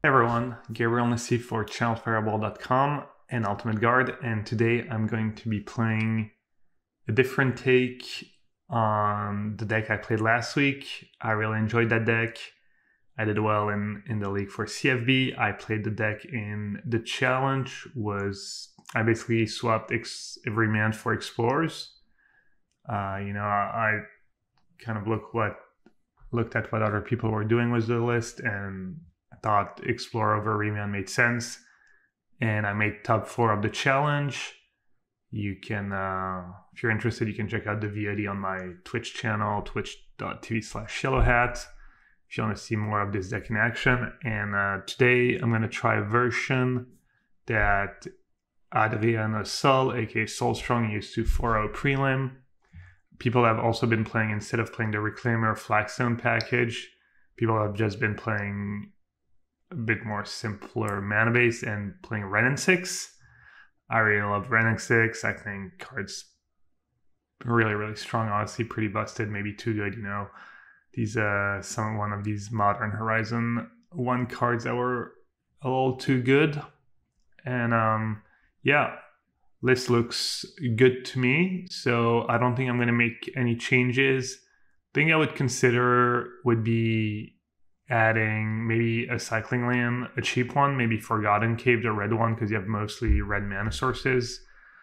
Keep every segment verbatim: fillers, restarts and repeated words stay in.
Hey everyone, Gabriel Nassif for Channel Fireball dot com and Ultimate Guard, and today I'm going to be playing a different take on the deck I played last week. I really enjoyed that deck. I did well in, in the league for C F B. I played the deck in the challenge, was I basically swapped ex, every man for Explorers. Uh, you know, I, I kind of look what looked at what other people were doing with the list, and I thought Explorer over Remand made sense, and I made top four of the challenge. You can, uh, if you're interested, you can check out the V O D on my Twitch channel, twitch dot t v slash yellowhat, if you want to see more of this deck in action. And uh, today I'm going to try a version that Adrian Sol, aka Soulstrong, used to four oh prelim. People have also been playing, instead of playing the Reclaimer Flagstone package, people have just been playing a bit more simpler mana base and playing Ren and six. I really love Ren and six. I think cards really, really strong, honestly, pretty busted, maybe too good, you know. These uh some one of these Modern Horizon one cards that were a little too good. And um yeah, list looks good to me, so I don't think I'm gonna make any changes. Thing I would consider would be adding maybe a cycling land, a cheap one, maybe Forgotten Cave, the red one, because you have mostly red mana sources.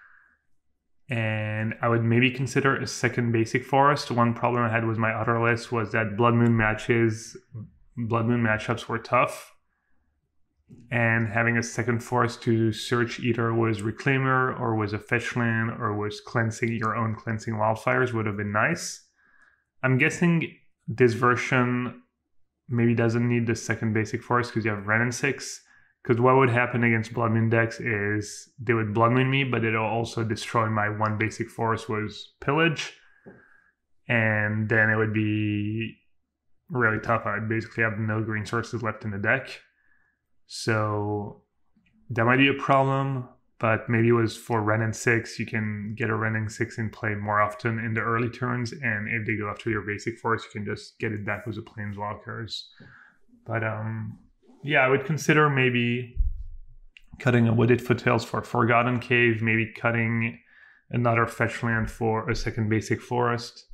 And I would maybe consider a second basic forest. One problem I had with my other list was that Blood Moon matches, Blood Moon matchups were tough. And having a second forest to search either was Reclaimer or was a fetch land or was cleansing your own cleansing wildfires would have been nice. I'm guessing this version maybe doesn't need the second basic forest because you have Ren and six. Because what would happen against Blood Moon decks is they would Blood Moon me, but it'll also destroy my one basic forest was Pillage. And then it would be really tough. I'd basically have no green sources left in the deck. So that might be a problem, but maybe it was for Ren and six, you can get a Ren and six in play more often in the early turns, and if they go after your basic forest, you can just get it back with the Planeswalkers. But um, yeah, I would consider maybe cutting a Wooded Foothills for Forgotten Cave, maybe cutting another fetch land for a second basic forest.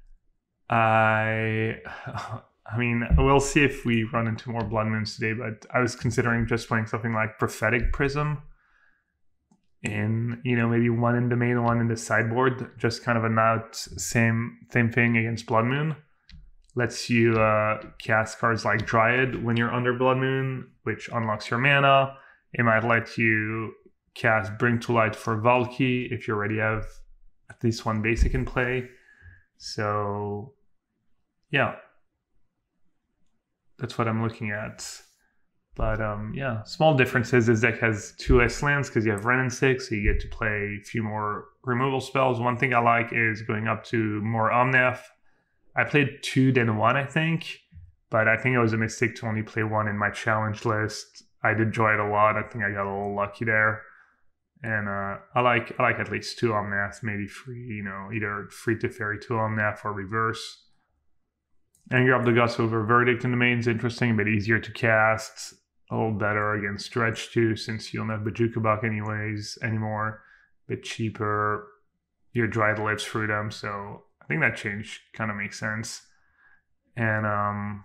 I... I mean, we'll see if we run into more Blood Moons today, but I was considering just playing something like Prophetic Prism in, you know, maybe one in the main, one in the sideboard, just kind of a out same, same thing against Blood Moon. Lets you uh, cast cards like Dryad when you're under Blood Moon, which unlocks your mana. It might let you cast Bring to Light for Valky if you already have at least one basic in play. So, yeah. That's what I'm looking at. But um, yeah, small differences. This deck has two less lands because you have Ren and six, so you get to play a few more removal spells. One thing I like is going up to more Omnath. I played two then one, I think, but I think it was a mistake to only play one in my challenge list. I did enjoy it a lot. I think I got a little lucky there. And uh, I like I like at least two Omnaths, maybe free, you know, either free to fairy two Omnath or reverse. Anger of the Gods over Verdict in the main is interesting, a bit easier to cast, a little better against Stretch too, since you don't have Bajuka Buck anyways anymore, a bit cheaper. Your Dryad lives through them, so I think that change kind of makes sense. And um,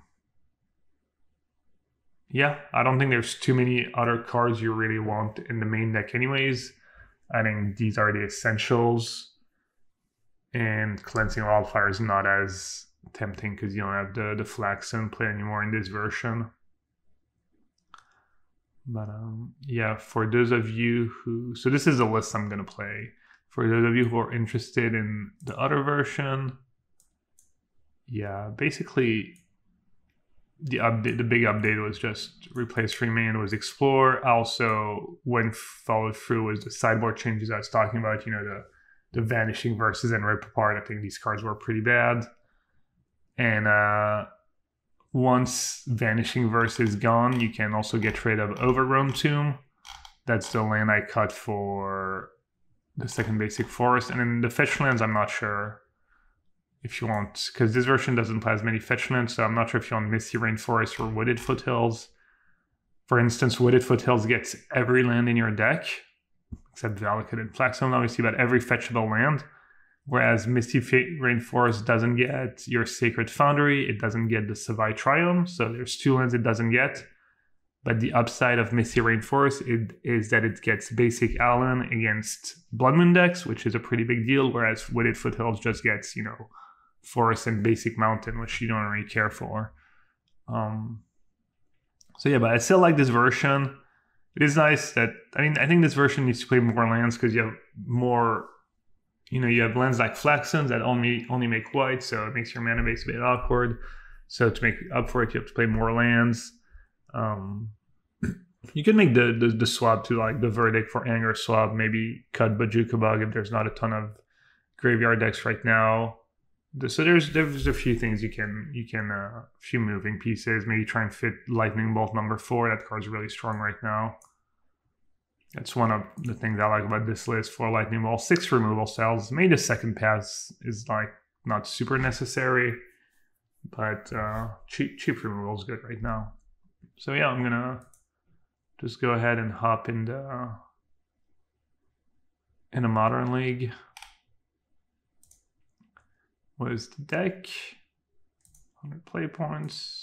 yeah, I don't think there's too many other cards you really want in the main deck anyways. I think these are the essentials, and Cleansing Wildfire is not as tempting because you don't have the, the Flagstone play anymore in this version. But um, yeah, for those of you who... So this is a list I'm going to play. For those of you who are interested in the other version, yeah, basically the update, the big update was just replace three mana was Explore. Also, when followed through was the sideboard changes I was talking about, you know, the, the Vanishing Verses and Rip Apart. I think these cards were pretty bad. And uh, once Vanishing Verse is gone, you can also get rid of Overgrown Tomb. That's the land I cut for the second basic forest. And then the fetch lands, I'm not sure if you want, because this version doesn't play as many fetch lands, so I'm not sure if you want Misty Rainforest or Wooded Foothills. For instance, Wooded Foothills gets every land in your deck, except Valakut and Flaxstone, obviously, but every fetchable land. Whereas Misty Rainforest doesn't get your Sacred Foundry, it doesn't get the Savai Triome, so there's two lands it doesn't get. But the upside of Misty Rainforest it, is that it gets basic Allen against Blood Moon decks, which is a pretty big deal, whereas Wooded Foothills just gets, you know, Forest and basic Mountain, which you don't really care for. Um, so yeah, but I still like this version. It is nice that, I mean, I think this version needs to play more lands because you have more, you know, you have lands like Flaxlands that only only make white, so it makes your mana base a bit awkward. So to make up for it, you have to play more lands. Um, you can make the, the the swap to like the Verdict for Anger swap, maybe cut Bajuka Bug if there's not a ton of graveyard decks right now. So there's there's a few things you can you can uh, a few moving pieces. Maybe try and fit Lightning Bolt number four. That card's really strong right now. That's one of the things I like about this list for Lightning Bolt. Six removal cells. Maybe the second pass is like not super necessary, but uh, cheap cheap removal is good right now. So yeah, I'm gonna just go ahead and hop into uh, in a Modern League. What is the deck? one hundred play points.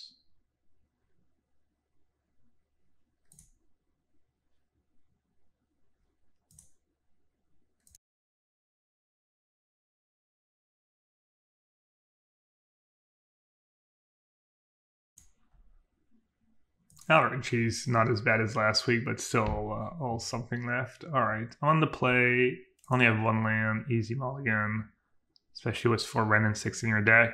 Alright, geez, not as bad as last week, but still uh, all something left. Alright, on the play, only have one land, easy mulligan, especially with four Ren and six in your deck.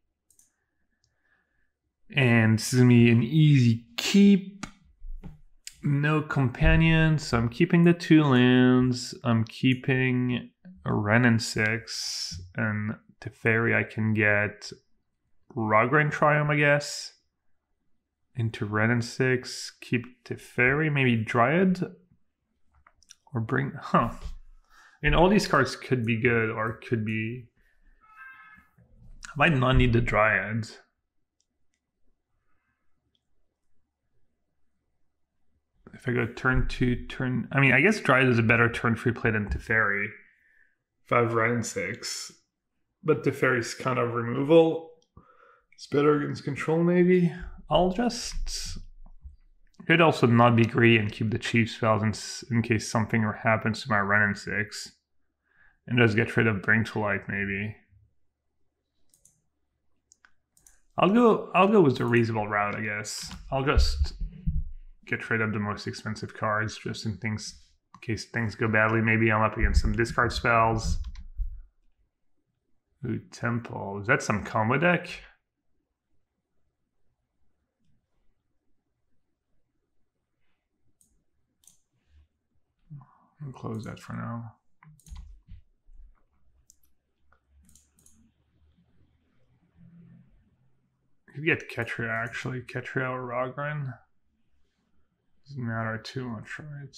And this is going to be an easy keep. No companion, so I'm keeping the two lands. I'm keeping a Ren and six, and Teferi I can get Rogran Triumph, I guess. Into Ren and six, keep Teferi, maybe Dryad, or bring, huh. I mean, all these cards could be good, or could be, I might not need the Dryad. If I go turn two, turn, I mean, I guess Dryad is a better turn free play than Teferi. If I have Ren and six, but Teferi's kind of removal. It's better against control, maybe. I'll just, could also not be greedy and keep the cheap spells in, in case something happens to my Ren and six. And just get rid of Bring to Light, maybe. I'll go, I'll go with the reasonable route, I guess. I'll just get rid of the most expensive cards, just in things, in case things go badly. Maybe I'm up against some discard spells. Ooh, Temple. Is that some combo deck? I'll close that for now. You could get Ketria actually. Ketria or Rogran. Doesn't matter too much, right?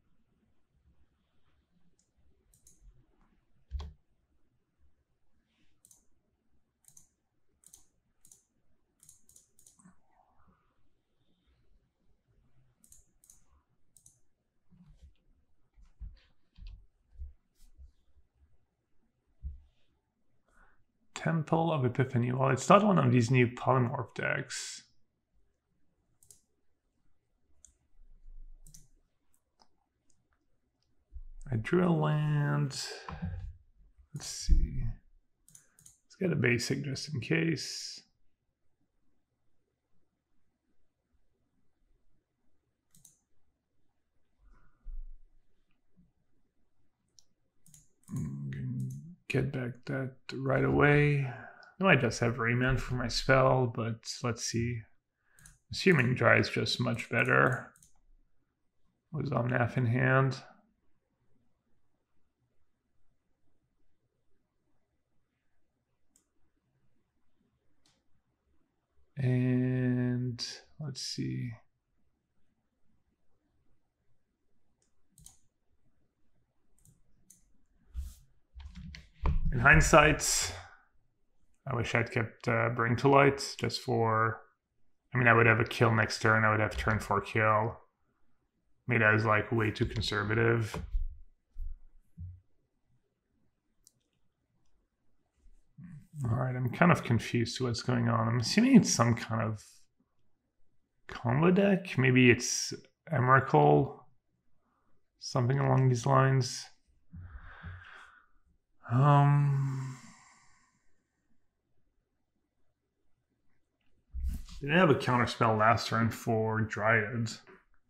Temple of Epiphany. Well, it's not one of these new polymorph decks. I drew a land. Let's see. Let's get a basic just in case. Get back that right away. I might just have Rayman for my spell, but let's see. Assuming Dry is just much better. Was Omnath in hand. And let's see. In hindsight, I wish I'd kept uh, Bring to Light just for I mean, I would have a kill next turn. I would have turn four kill. Maybe that was like way too conservative. All right, I'm kind of confused to what's going on. I'm assuming it's some kind of combo deck. Maybe it's Emrakul, something along these lines. Um, they didn't have a counterspell last turn for Dryads.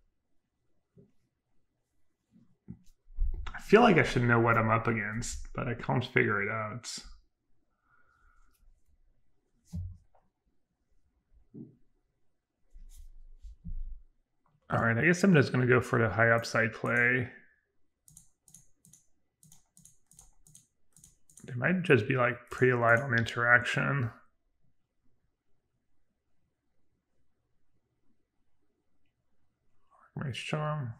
I feel like I should know what I'm up against, but I can't figure it out. All right, I guess I'm just going to go for the high upside play. They might just be like pretty light on interaction. Race Charm.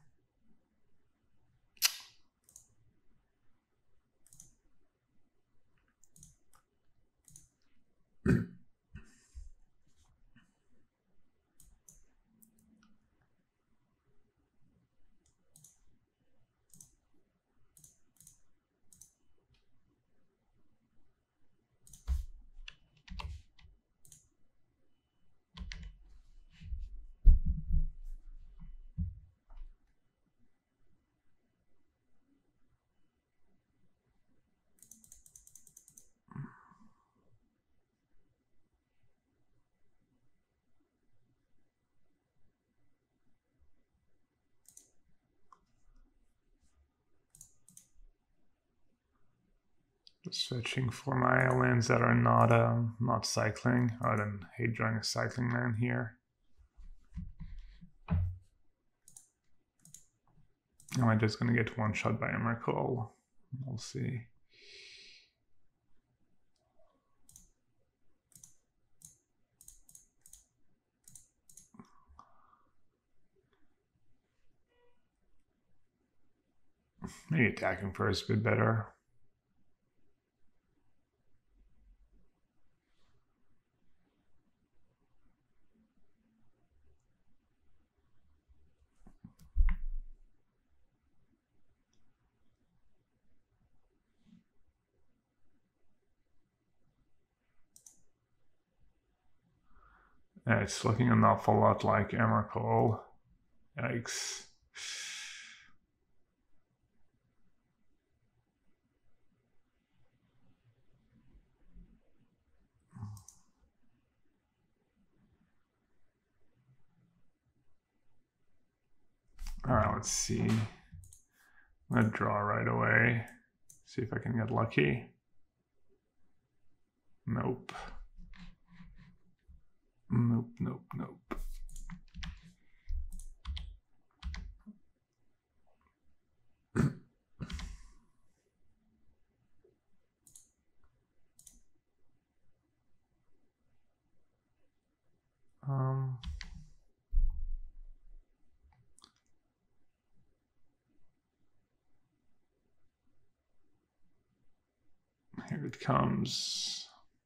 Just searching for my lands that are not um, not cycling. I don't hate drawing a cycling land here. Am I just gonna get one shot by Emrakul? We'll see. Maybe attacking first a bit better. Yeah, it's looking an awful lot like Emrakul. Yikes. All right, let's see. I'm gonna draw right away. See if I can get lucky. Nope. Nope, nope, nope. um. Here it comes.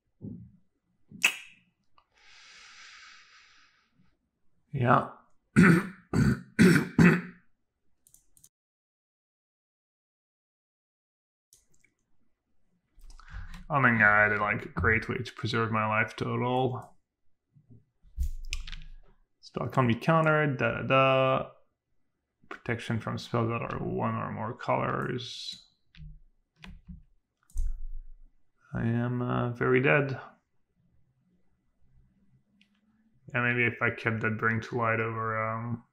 Yeah. I think I had like a great way to preserve my life total. Spell can't be countered, da da da. Protection from spells that are one or more colors. I am uh, very dead. Yeah, maybe if I kept that Bring to Light over... Um...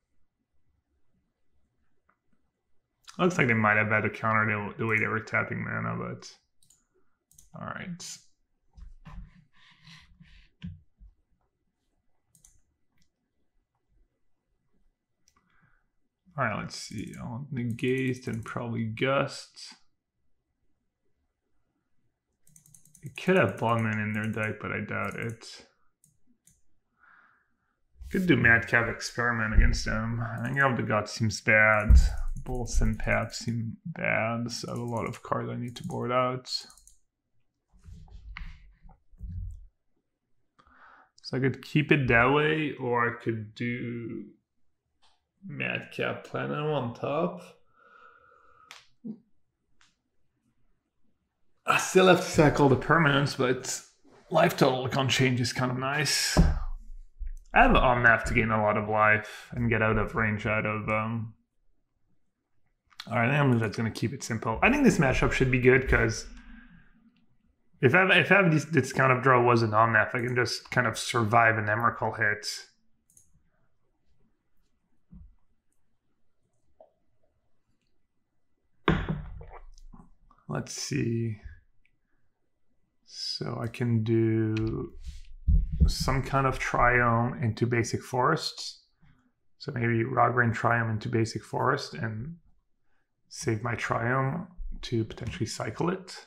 Looks like they might have had to counter the, the way they were tapping mana, but... Alright. Alright, let's see. I'll negate and probably Gust. They could have Bloodman in their deck, but I doubt it. Could do Madcap Experiment against them. Anger of the Gods seems bad. Bolts and Paths seem bad, so I have a lot of cards I need to board out. So I could keep it that way, or I could do Madcap Platinum on top. I still have to sack all the permanents, but life total icon change is kind of nice. I have Omnath to gain a lot of life and get out of range out of... Um... Alright, I'm just going to keep it simple. I think this matchup should be good because if I have, if I have this, this kind of draw was an Omnath, I can just kind of survive an Emrakul hit. Let's see. So I can do some kind of Triome into Basic Forests. So maybe Rogran Triome into Basic Forest and save my Triome to potentially cycle it.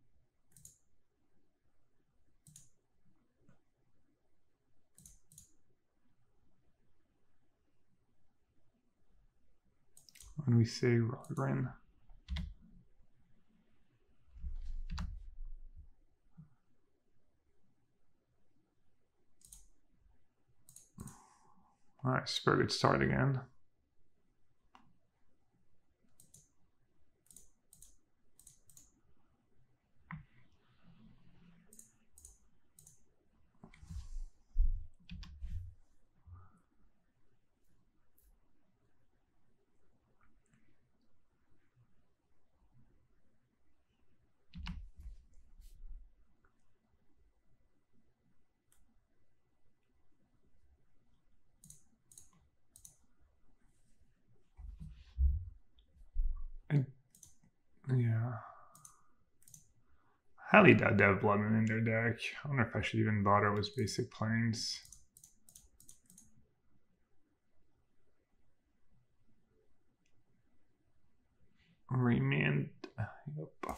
When we say Rogran. All right, Spirit start again. Yeah. Highly doubt they have Bloodman in their deck. I wonder if I should even bother with basic planes. Remand. Yep.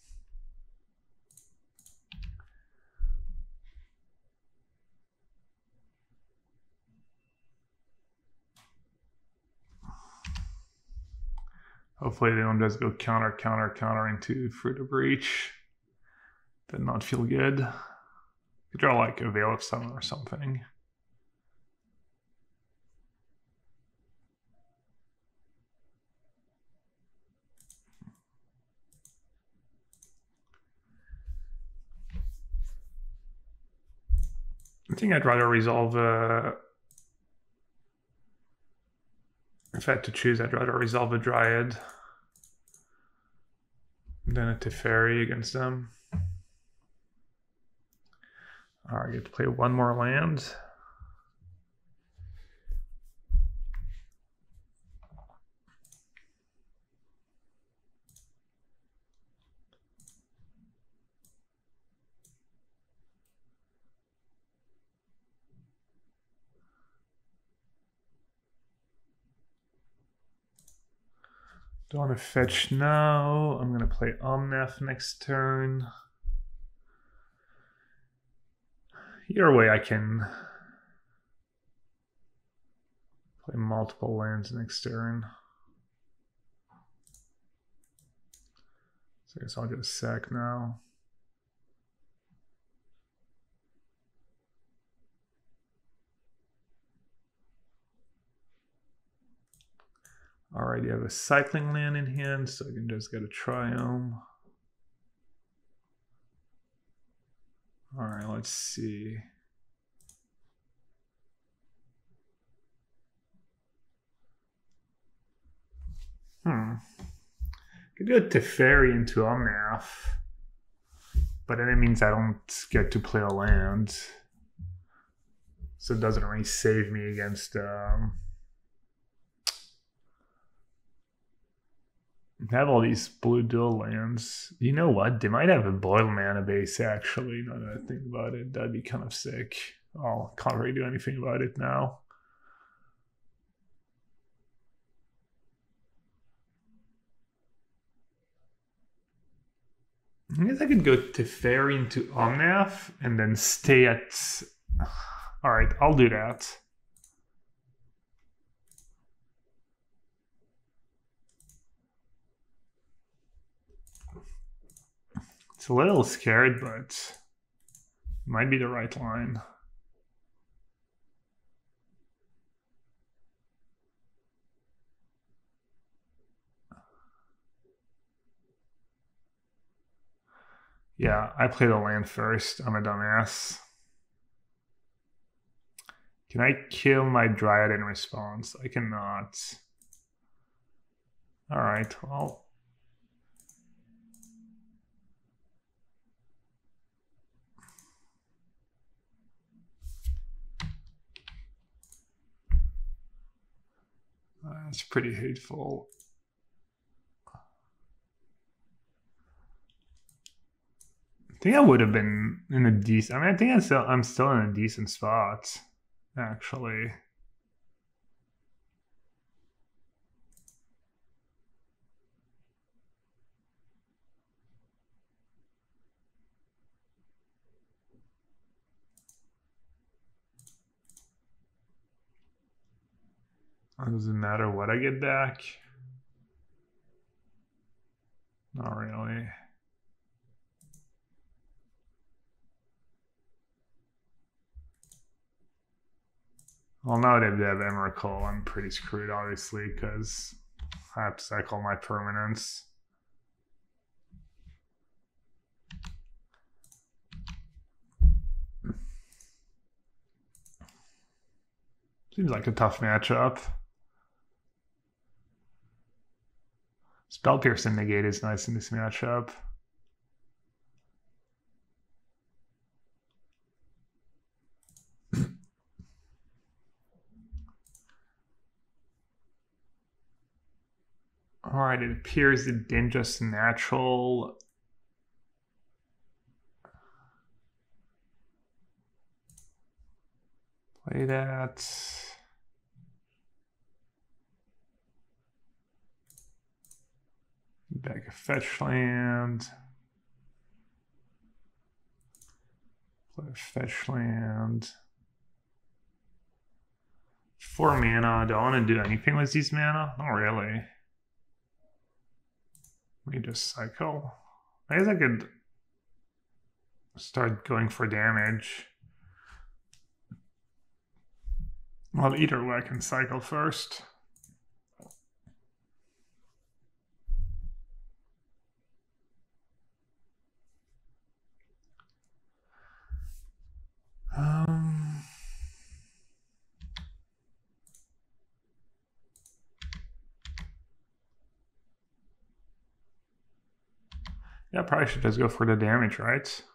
Hopefully they don't just go counter, counter, counter into Fruit of Breach. Did not feel good. Could draw like a Veil of Summer or something. I think I'd rather resolve uh if I had to choose, I'd rather resolve a Dryad than a Teferi against them. Alright, I get to play one more land. Don't want to fetch now. I'm going to play Omnath next turn. Either way, I can play multiple lands next turn. So I guess I'll just sack now. Alright, you have a cycling land in hand, so I can just get a Triome. Alright, let's see. Hmm. Could go Teferi into Omnath, but then it means I don't get to play a land. So it doesn't really save me against... Um, I have all these blue dual lands. You know what? They might have a boil mana base actually, now that I think about it. That'd be kind of sick. Oh, can't really do anything about it now. I guess I could go Teferi into Omnath and then stay at... Alright, I'll do that. It's a little scared, but it might be the right line. Yeah, I played a land first. I'm a dumbass. Can I kill my Dryad in response? I cannot. Alright, well. That's pretty hateful. I think I would have been in a decent. I mean, I think I'm still, I'm still in a decent spot, actually. It doesn't matter what I get back. Not really. Well, now that they have Emrakul, I'm pretty screwed, obviously, because I have to cycle my permanents. Seems like a tough matchup. Spell Pierce and Negate is nice in this matchup. Alright, it appears it didn't just natural. Play that. Back a fetch land. Play a fetch land. Four mana. Do I want to do anything with these mana? Not really. Let me just cycle. I guess I could start going for damage. Well, either way I can cycle first. Um, yeah, probably should just go for the damage, right?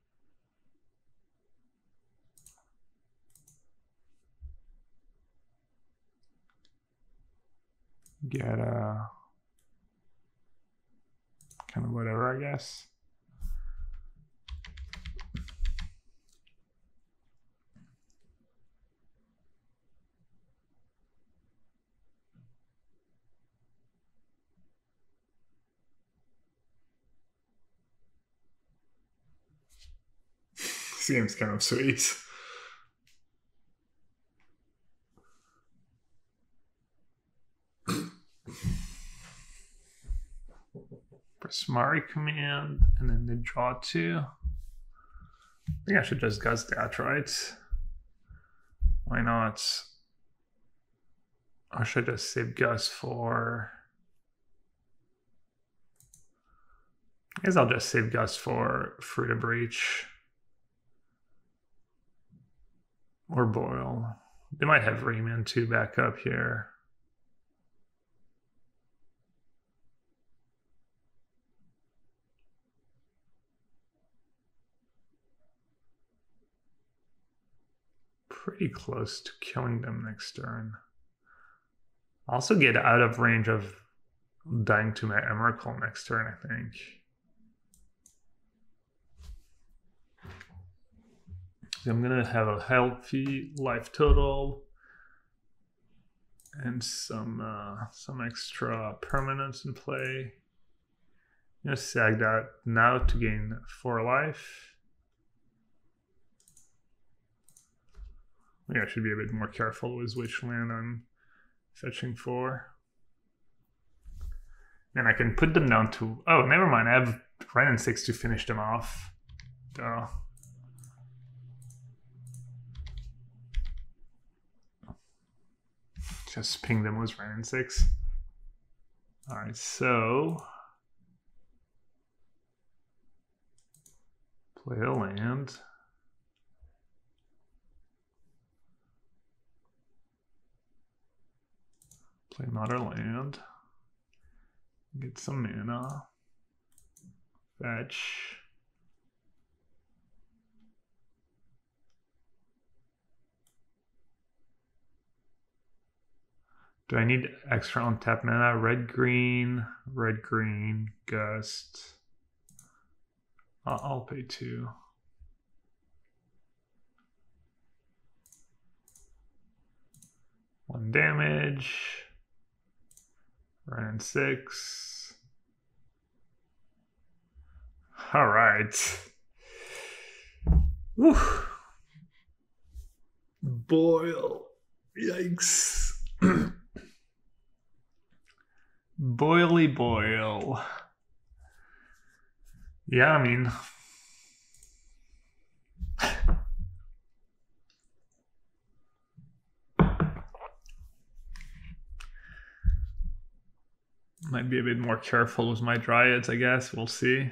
Get a kind of whatever, I guess. Seems kind of sweet. Press Mari command and then the draw two. I think I should just gust that, right? Why not? Or should I just save Gus for... I guess I'll just save Gus for Fruit of Breach. Or Boil. They might have Rayman two back up here. Pretty close to killing them next turn. Also get out of range of dying to my Emrakul next turn, I think. So I'm gonna have a healthy life total and some uh, some extra permanents in play. I'm gonna sag that now to gain four life. Maybe I should be a bit more careful with which land I'm fetching for. And I can put them down to... Oh, never mind. I have Ren and six to finish them off. Duh. Just ping them with Ren and six. Alright, so... Play a land. Play another land. Get some mana. Fetch. Do I need extra untap mana? Red, green, red, green, gust. I'll, I'll pay two. One damage. Ran six. All right. Woo. Boil. Yikes. Boily boil. Yeah, I mean, might be a bit more careful with my dryads, I guess. We'll see.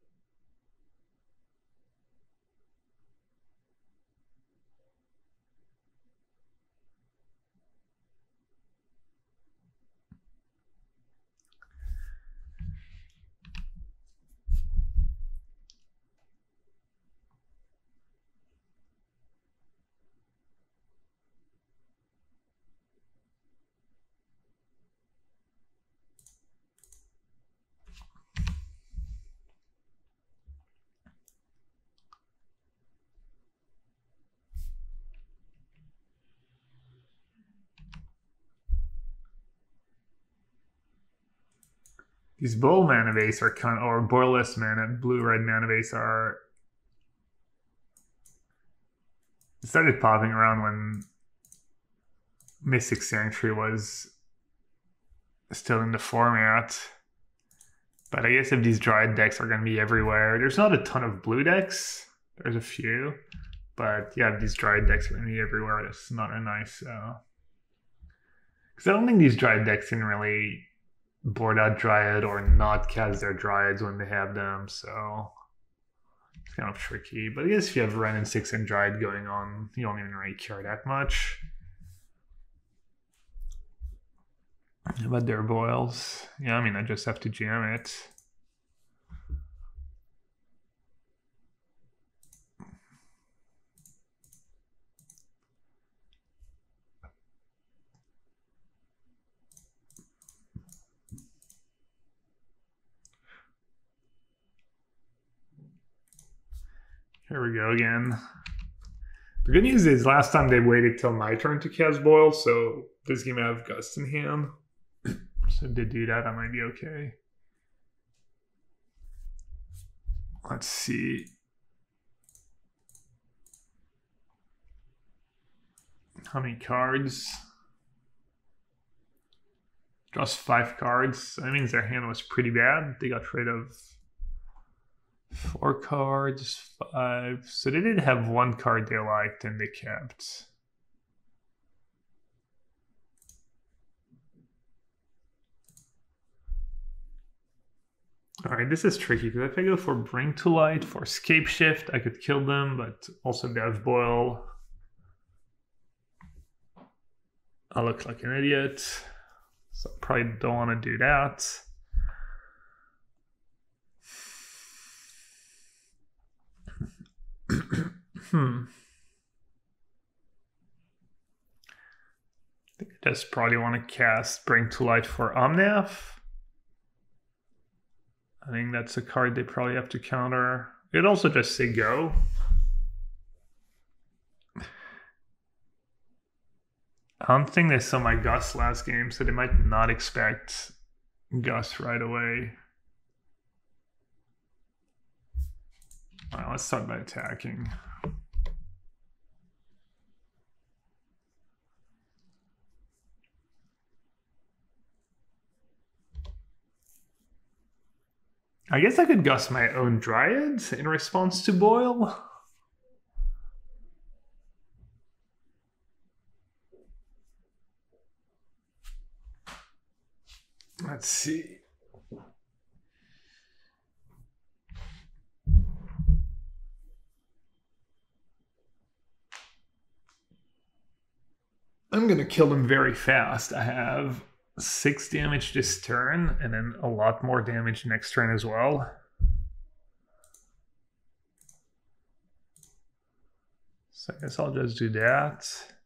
These boil mana base are kind of, or boilless mana, blue-red mana base are, started popping around when Mystic Sanctuary was still in the format. But I guess if these Dryad decks are going to be everywhere, there's not a ton of blue decks. There's a few. But yeah, these Dryad decks are going to be everywhere. That's not a nice... Uh... Because I don't think these Dryad decks can really board out Dryad or not cast their Dryads when they have them, so it's kind of tricky. But I guess if you have Ren and six and Dryad going on, you don't even really care that much. But their boils, yeah, I mean, I just have to jam it. Here we go again. The good news is last time they waited till my turn to cast Boil, so this game I have Gust in hand. So if they do that, I might be okay. Let's see. How many cards? Just five cards. So that means their hand was pretty bad. They got rid of four cards, five. So they did have one card they liked and they kept. All right, this is tricky because if I go for Bring to Light, for Scapeshift, I could kill them, but also they have Boil. I look like an idiot, so I probably don't want to do that. hmm. I think I just probably want to cast Bring to Light for Omnath. I think that's a card they probably have to counter. It'd also just say go. I don't think they saw my Gus last game, so they might not expect Gus right away. All right, let's start by attacking. I guess I could Gus my own Dryads in response to Boil. Let's see. I'm gonna kill them very fast. I have six damage this turn, and then a lot more damage next turn as well. So I guess I'll just do that.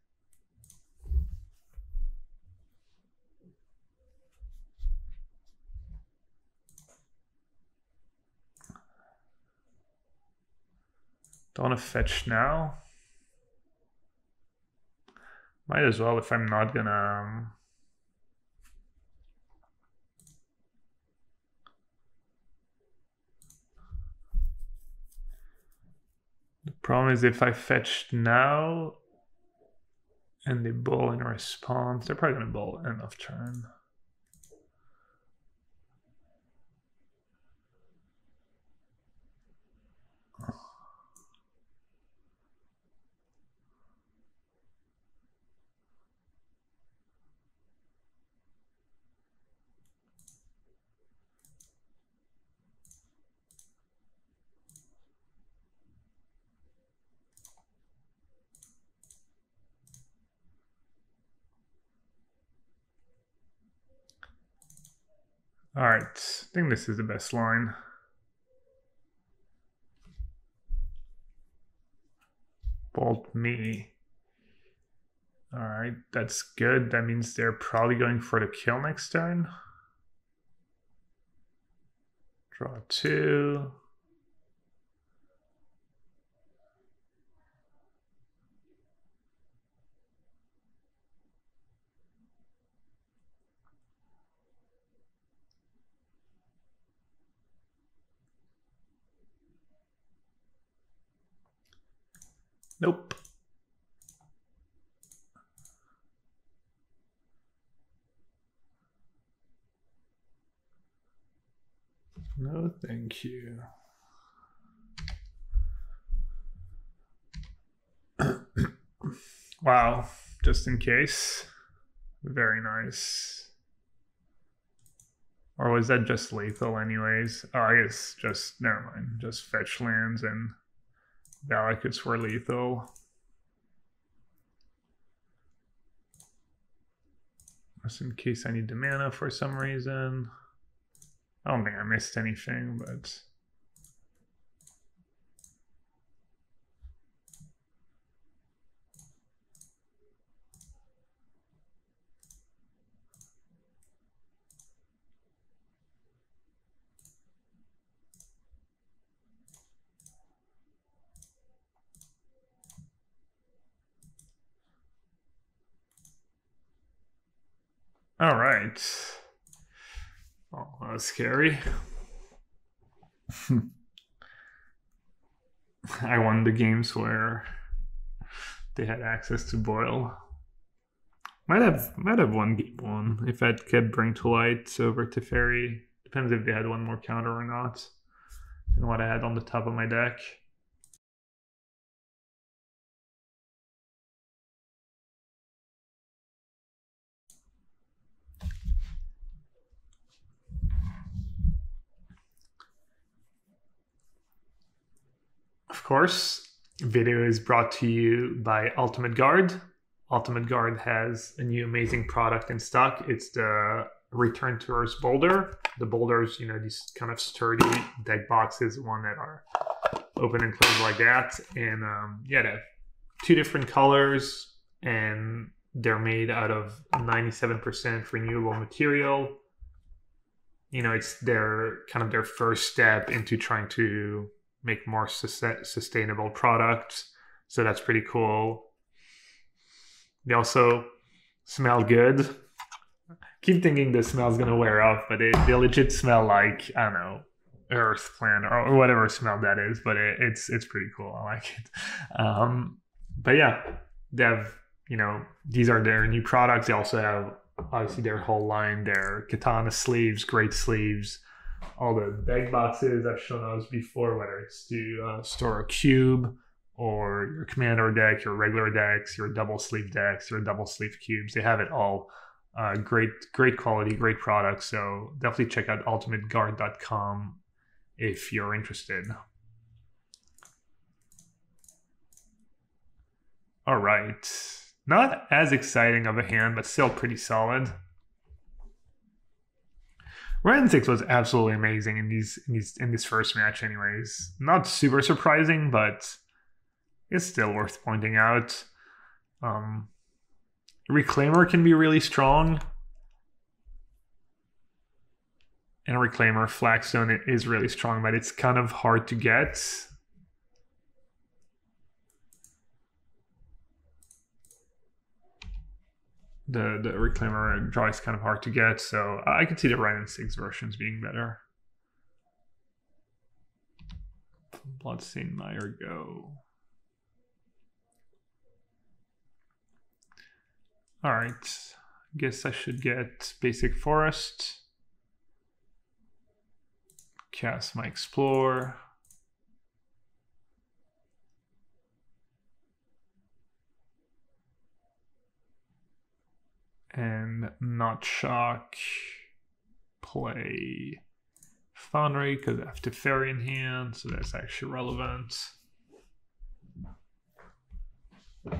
Don't want to fetch now. Might as well if I'm not gonna... Um, the problem is if I fetch now and they bowl in response, they're probably gonna bowl end of turn. All right, I think this is the best line. Bolt me. All right, that's good. That means they're probably going for the kill next turn. Draw two. Nope. No, thank you. Wow, just in case. Very nice. Or was that just lethal anyways? Oh, I guess just, never mind. Just fetch lands and Valakut's were lethal. Just in case I need the mana for some reason. I don't think I missed anything, but... All right. Oh, that was scary. I won the games where they had access to Boil. Might have might have won game one if I'd kept Bring to Light over Teferi. Depends if they had one more counter or not, and what I had on the top of my deck. Of course, video is brought to you by Ultimate Guard. Ultimate Guard has a new amazing product in stock. It's the Return to Earth Boulder. The boulders, you know, these kind of sturdy deck boxes, one that are open and close like that. And um, yeah, they have two different colors, and they're made out of ninety-seven percent renewable material. You know, it's their kind of their first step into trying to make more sustainable products. So that's pretty cool. They also smell good. Keep thinking the smell's gonna wear off, but it, they legit smell like, I don't know, earth plant or, or whatever smell that is, but it, it's it's pretty cool. I like it. Um, but yeah, they have, you know, these are their new products. They also have obviously their whole line, their katana sleeves, great sleeves, all the deck boxes I've shown those before, whether it's to uh, store a cube or your commander deck, your regular decks, your double sleeve decks, your double sleeve cubes. They have it all. Uh, great, great quality, great products. So definitely check out ultimate guard dot com if you're interested. All right. Not as exciting of a hand, but still pretty solid. Ren six was absolutely amazing in these, in these in this first match anyways. Not super surprising, but it's still worth pointing out. Um, Reclaimer can be really strong. And Reclaimer Flagstone is really strong, but it's kind of hard to get. The, the Reclaimer draw is kind of hard to get, so I could see the Ren and six versions being better. Bloodstained Mire go. Alright, guess I should get Basic Forest. Cast my Explore. And not shock, play Foundry because I have Teferi in hand, so that's actually relevant. I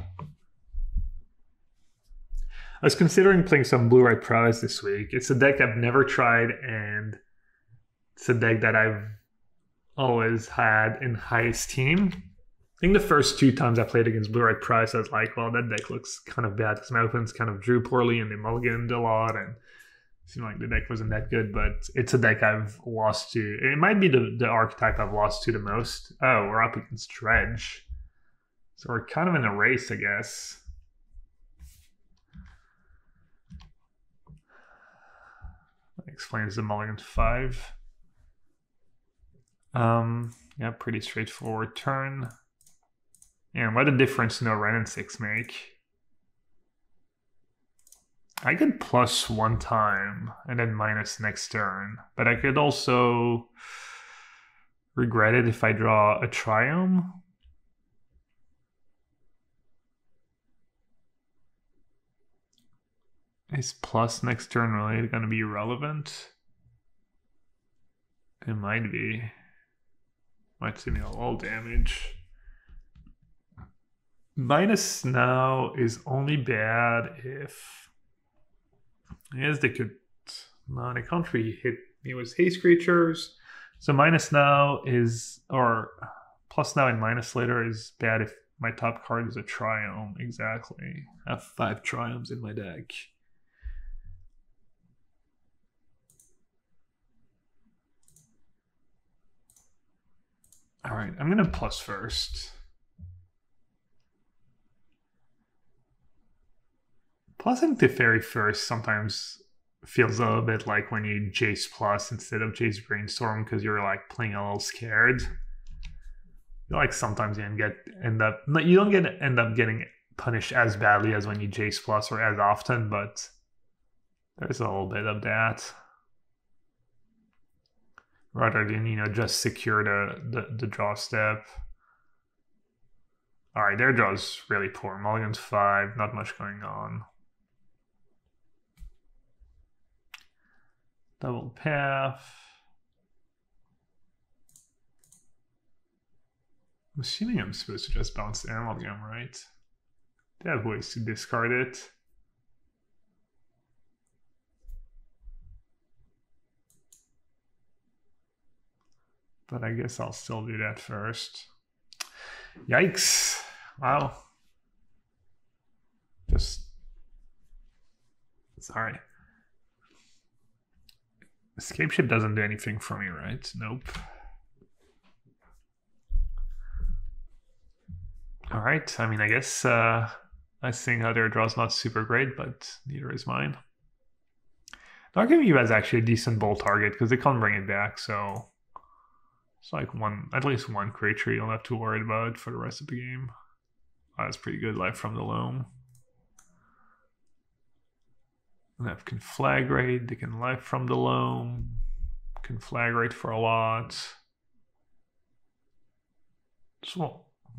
was considering playing some Blue-Red Prowess this week. It's a deck I've never tried, and it's a deck that I've always had in high esteem. I think the first two times I played against Blue-Red Prowess, I was like, well, that deck looks kind of bad because my opponents kind of drew poorly and they mulliganed a lot, and it seemed like the deck wasn't that good, but it's a deck I've lost to. It might be the, the archetype I've lost to the most. Oh, we're up against Dredge. So we're kind of in a race, I guess. That explains the mulligan to five. Um, yeah, pretty straightforward turn. And what a difference no Ren and six make. I could plus one time and then minus next turn, but I could also regret it if I draw a Triumph. Is plus next turn really going to be relevant? It might be. Might see me a little damage. Minus now is only bad if... Yes, they could... No, they can't really hit me with haste creatures. So minus now is... Or plus now and minus later is bad if my top card is a Triumph. Exactly. I have five Triumphs in my deck. All right, I'm going to plus first. Plusing Teferi first sometimes feels a little bit like when you Jace plus instead of Jace Brainstorm because you're like playing a little scared. I feel like sometimes you can get end up you don't get end up getting punished as badly as when you Jace plus or as often, but there's a little bit of that. Rather than, you know, just secure the, the, the draw step. All right, their draw's really poor. Mulligan's five, not much going on. Double path. I'm assuming I'm supposed to just bounce the Amalgam, right? They have ways to discard it. But I guess I'll still do that first. Yikes. Wow. Just... Sorry. Scapeshift doesn't do anything for me, right? Nope. Alright, I mean, I guess uh, I think how their draw's not super great, but neither is mine. Dark M U has actually a decent bowl target because they can't bring it back, so it's like one, at least one creature you don't have to worry about for the rest of the game. Oh, that's pretty good. Life from the Loam. And have Conflagrate, they can Life from the Loam, Conflagrate for a lot. So,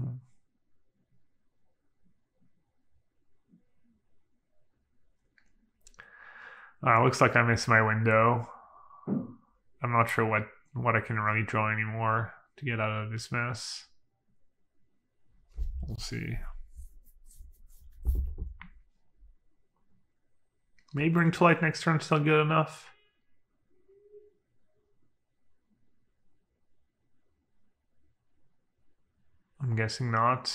uh, looks like I missed my window. I'm not sure what, what I can really draw anymore to get out of this mess. We'll see. Maybe Bring to Light next turn still good enough. I'm guessing not.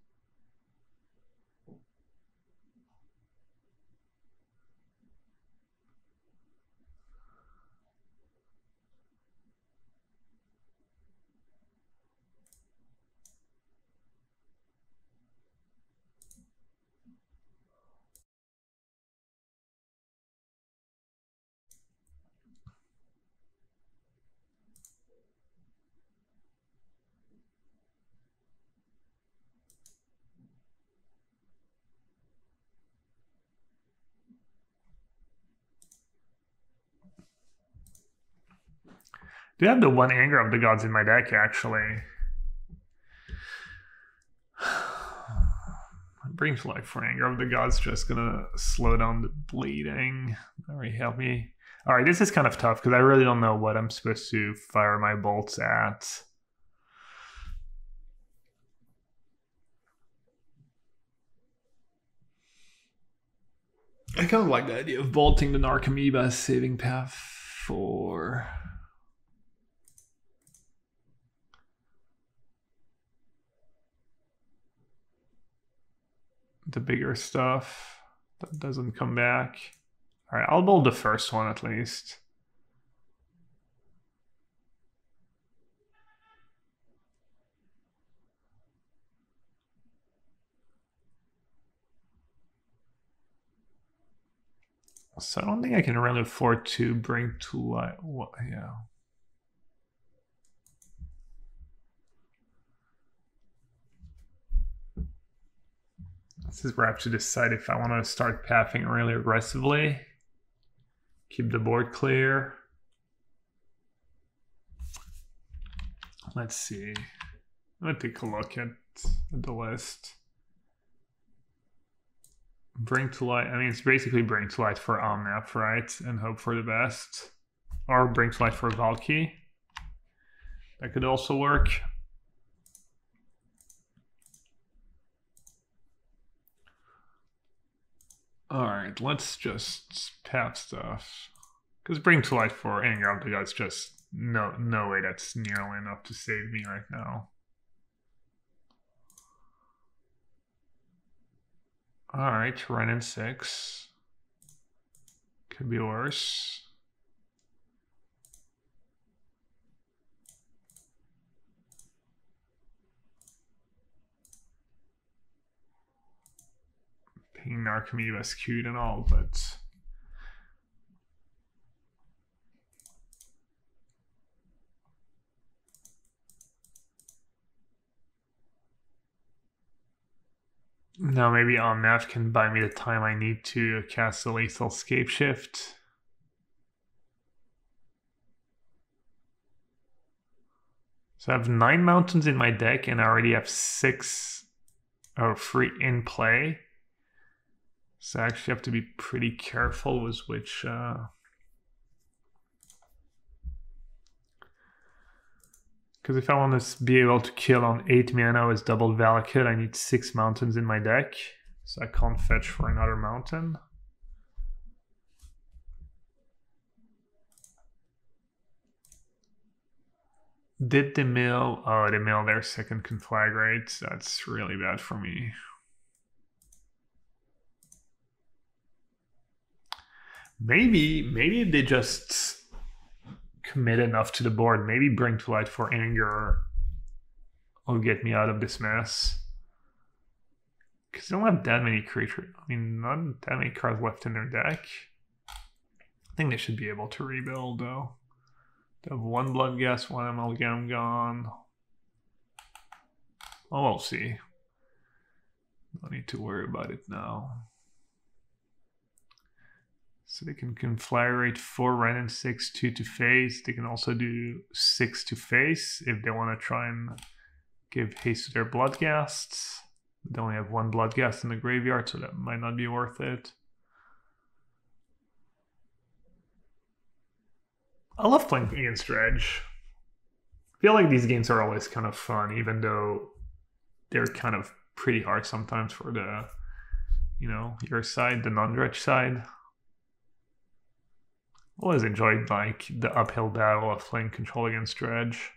I do have the one Anger of the Gods in my deck, actually. Bring to Life for Anger of the Gods just gonna slow down the bleeding. That really help me. All right, this is kind of tough because I really don't know what I'm supposed to fire my bolts at. I kind of like the idea of bolting the Narcomoeba as saving path for... the bigger stuff that doesn't come back. All right, I'll bolt the first one at least. So I don't think I can really afford to bring to light. What? Yeah. This is where I have to decide if I want to start pathing really aggressively. Keep the board clear. Let's see. I'm going to take a look at, at the list. Bring to Light. I mean, it's basically Bring to Light for Omnath, right? And hope for the best. Or Bring to Light for Valky. That could also work. Alright, let's just path stuff. Because Bring to Light for Anger of the Gods just no no way that's nearly enough to save me right now. Alright, run in six. Could be worse. Ping Narcomoeba skewed and all, but now maybe Omnath can buy me the time I need to cast a lethal Scapeshift. So I have nine mountains in my deck and I already have six or three in play. So I actually have to be pretty careful with which uh, because if I want to be able to kill on eight mana with double Valakut, I need six mountains in my deck. So I can't fetch for another mountain. Did the mill, oh, the mill their second conflagrate. That's really bad for me. Maybe, maybe they just commit enough to the board. Maybe Bring to Light for Anger will get me out of this mess. Because they don't have that many creatures. I mean, not that many cards left in their deck. I think they should be able to rebuild, though. They have one Bloodghast, one Amalgam gone. Oh, we'll see. No need to worry about it now. So they can conflagrate four red and six, two to face. They can also do six to face if they want to try and give haste to their Bloodghasts. They only have one Bloodghast in the graveyard, so that might not be worth it. I love playing against Dredge. I feel like these games are always kind of fun, even though they're kind of pretty hard sometimes for the, you know, your side, the non-Dredge side. Always enjoyed like the uphill battle of playing control against dredge.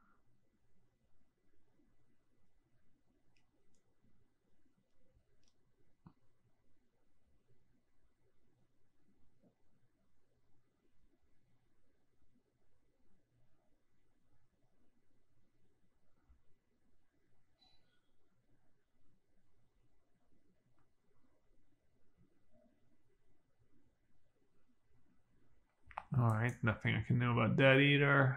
All right, nothing I can know about that either.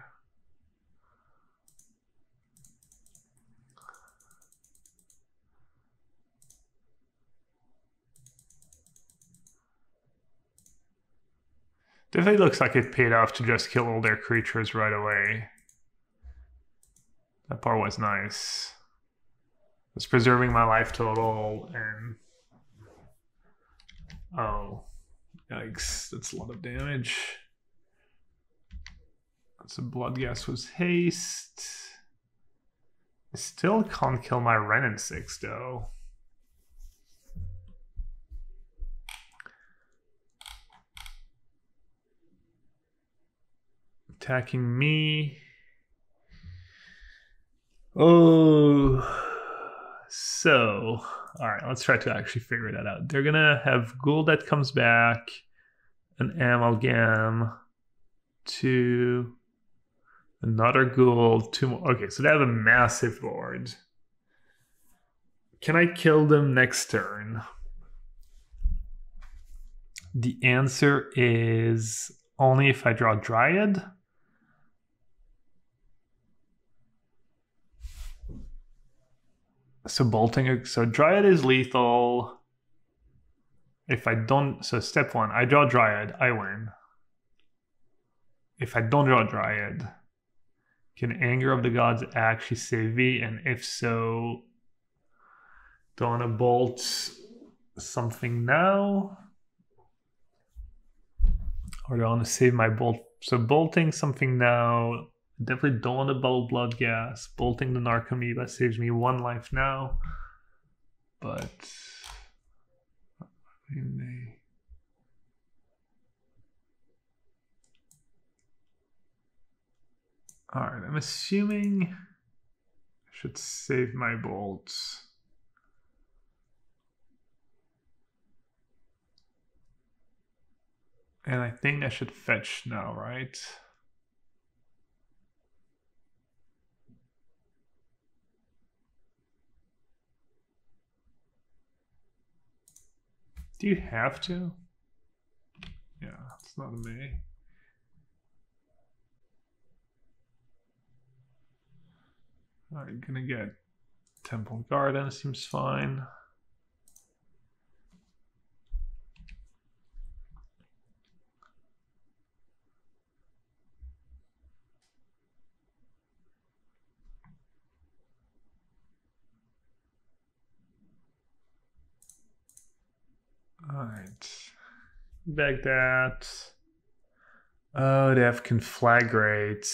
Definitely looks like it paid off to just kill all their creatures right away. That part was nice. It's preserving my life total and... Oh, yikes, that's a lot of damage. So blood gas was haste. I still can't kill my Ren in six though. Attacking me. Oh, so all right, let's try to actually figure that out. They're gonna have Ghoul that comes back, an Amalgam, two, another Ghoul, two more. Okay, so they have a massive board. Can I kill them next turn? The answer is only if I draw Dryad. So bolting, so Dryad is lethal. If I don't, so step one, I draw Dryad, I win. If I don't draw Dryad, can Anger of the Gods actually save me? And if so, do I want to bolt something now? Or do I want to save my bolt? So bolting something now, definitely don't want to bolt Blood Gas. Bolting the Narcomoeba saves me one life now. But I mean, they... Alright, I'm assuming I should save my bolts. And I think I should fetch now, right? Do you have to? Yeah, it's not a me. Alright, gonna get Temple Garden, seems fine. Alright. Bag that. Oh, they have Conflagrate.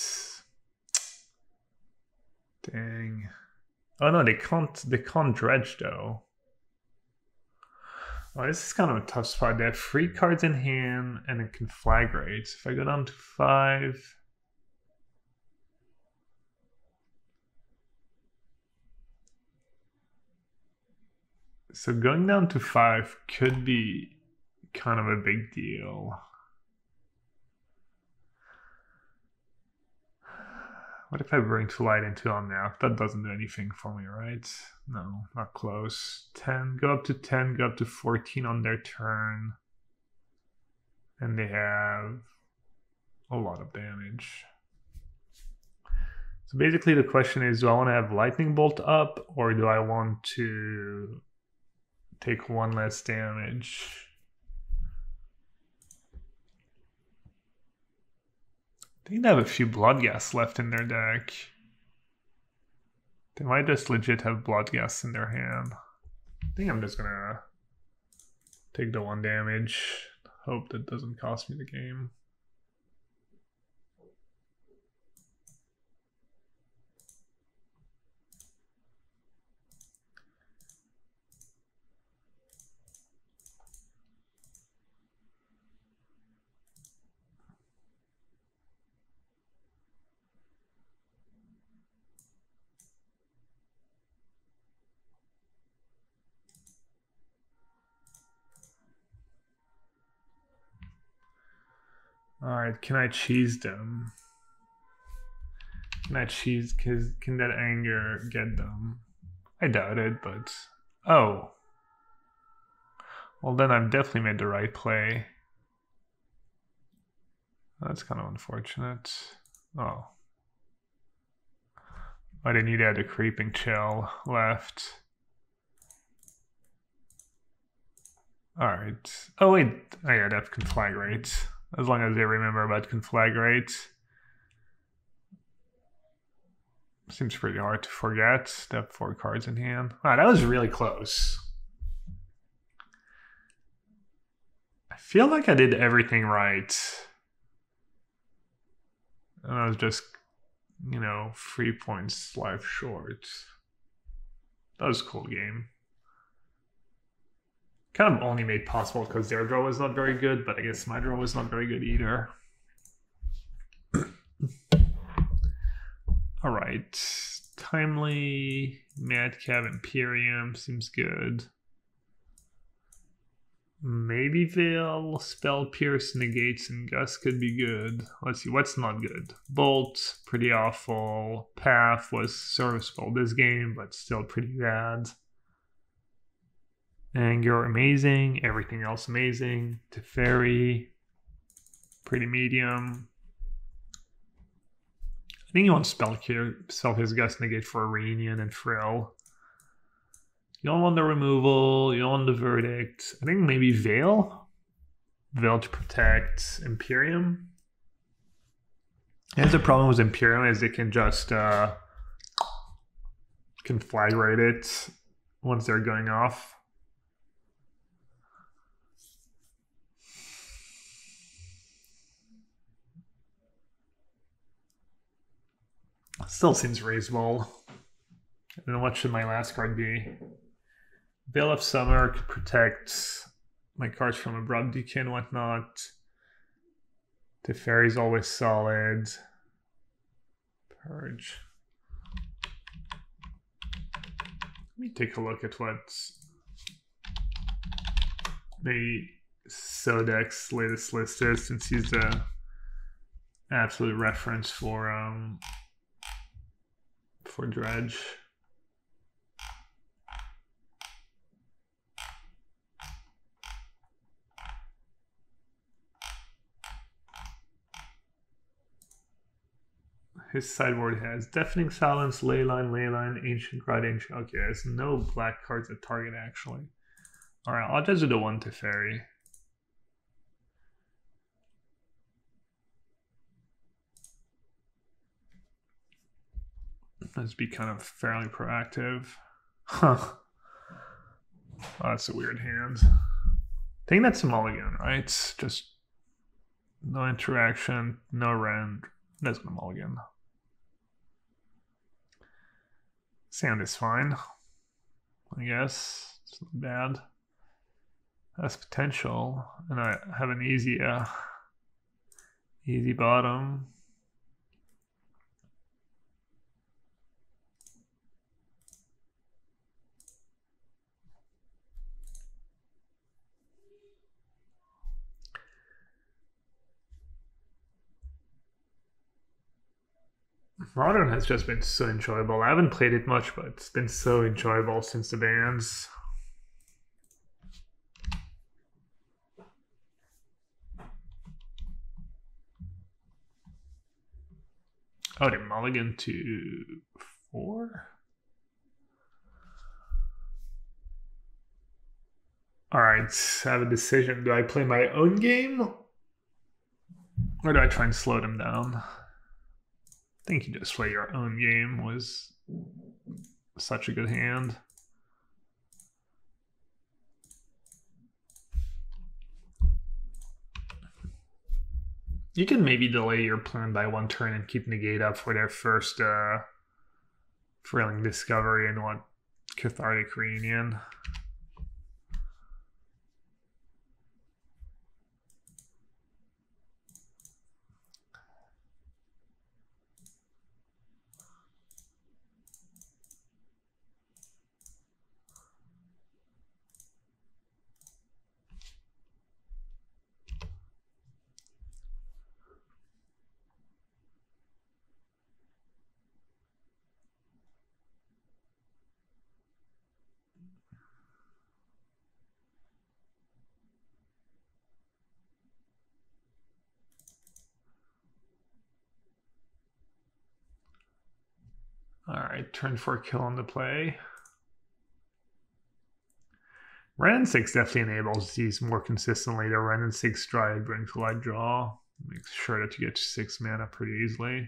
Dang. Oh no, they can't they can't dredge though. Oh, this is kind of a tough spot. They have three cards in hand and it Conflagrate. If I go down to five. So going down to five could be kind of a big deal. What if I bring to light into Omnath? That doesn't do anything for me, right? No, not close. ten, go up to ten, go up to fourteen on their turn. And they have a lot of damage. So basically the question is, do I want to have Lightning Bolt up or do I want to take one less damage? I think they have a few Blood Gas left in their deck. They might just legit have Blood Gas in their hand. I think I'm just gonna take the one damage. Hope that doesn't cost me the game. Alright, can I cheese them? Can I cheese, cause can that anger get them? I doubt it, but... Oh. Well then I've definitely made the right play. That's kind of unfortunate. Oh. I didn't need to add a creeping chill left. Alright. Oh wait, oh yeah, that conflagrate. As long as they remember about conflagrate. Seems pretty hard to forget. They have four cards in hand. Wow, that was really close. I feel like I did everything right. And I was just, you know, three points life short. That was a cool game. Kind of only made possible because their draw was not very good, but I guess my draw was not very good either. Alright. Timely, Madcap, Imperium seems good. Maybe Veil, Spell Pierce, Negates, and Gust could be good. Let's see, what's not good? Bolt, pretty awful. Path was serviceable this game, but still pretty bad. Anger, amazing. Everything else, amazing. Teferi, pretty medium. I think you want Spell Pierce, Gust, Negate for a Reunion and Frill. You don't want the removal, you don't want the verdict. I think maybe Veil? Veil to protect Imperium. And the problem with Imperium is they can just uh, conflagrate it once they're going off. Still seems reasonable. And then what should my last card be? Veil of Summer could protect my cards from Abrupt Decay and whatnot. Teferi's always solid. Purge. Let me take a look at what the Sodex's latest list is, since he's the absolute reference for um for Dredge. His sideboard has Deafening Silence, Leyline, Leyline, Ancient Rod, Ancient. Okay, there's no black cards at target actually. Alright, I'll just do the one Teferi. Let's be kind of fairly proactive. Huh. Oh, that's a weird hand. I think that's a mulligan, right? Just no interaction, no rend. That's a mulligan. Sand is fine, I guess. It's not bad. That's potential, and I have an easy, uh, easy bottom. Modern has just been so enjoyable. I haven't played it much, but it's been so enjoyable since the bans. Oh, they mulligan to four? Alright, I have a decision. Do I play my own game? Or do I try and slow them down? I think you just play your own game was such a good hand. You can maybe delay your plan by one turn and keep Negate up for their first uh, Thrilling Discovery and what Cathartic Reunion. Alright, turn four kill on the play. Ren six definitely enables these more consistently. The Ren six Dryad brings light draw. Makes sure that you get six mana pretty easily.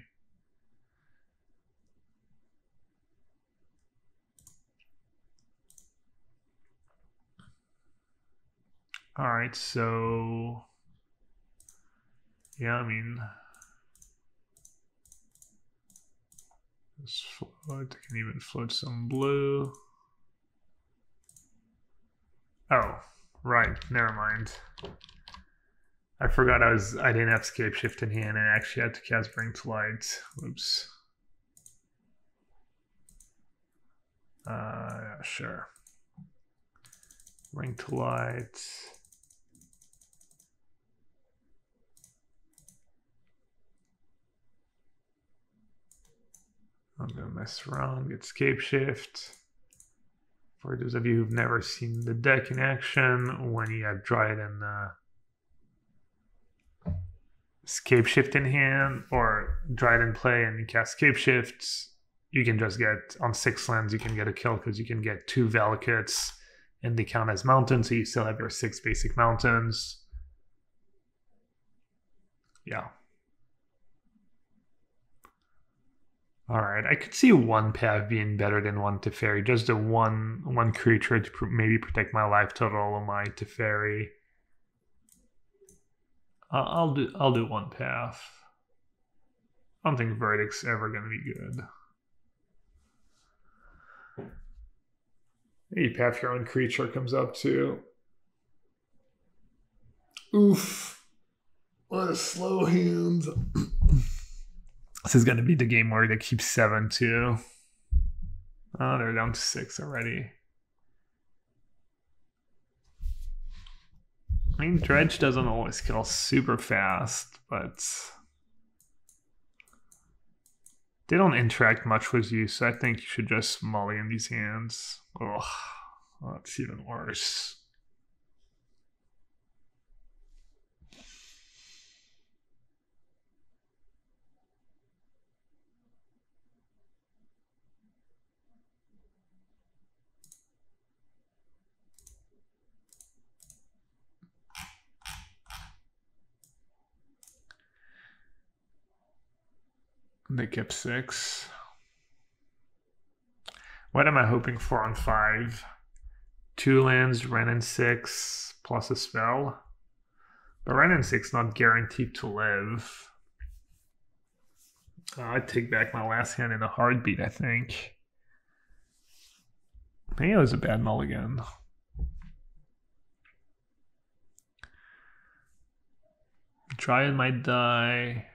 Alright, so yeah, I mean, just float. I can even float some blue. Oh, right, never mind. I forgot I was I didn't have Scapeshift in hand and I actually had to cast Bring to Light. Oops. Uh, yeah, sure. Bring to Light. I'm gonna mess around, get Scapeshift. For those of you who've never seen the deck in action, when you have Dryad and uh, Scapeshift in hand, or Dryad in play and you cast Scapeshift, you can just get, on six lands, you can get a kill because you can get two Valakutes and they count as mountains, so you still have your six basic mountains. Yeah. Alright, I could see one path being better than one Teferi. Just the one one creature to pr maybe protect my life total or my Teferi. Uh, I'll do I'll do one path. I don't think Verdict's ever gonna be good. Maybe path your own creature comes up too. Oof. What a slow hand. This is going to be the game where they keep seven too. Oh, they're down to six already. I mean, Dredge doesn't always kill super fast, but they don't interact much with you, so I think you should just mulligan these hands. Ugh, oh, that's even worse. They kept six. What am I hoping for on five? Two lands, Ren and six, plus a spell. But Ren and six not guaranteed to live. Uh, I'd take back my last hand in a heartbeat, I think. Maybe it was a bad mulligan. Dryad might die.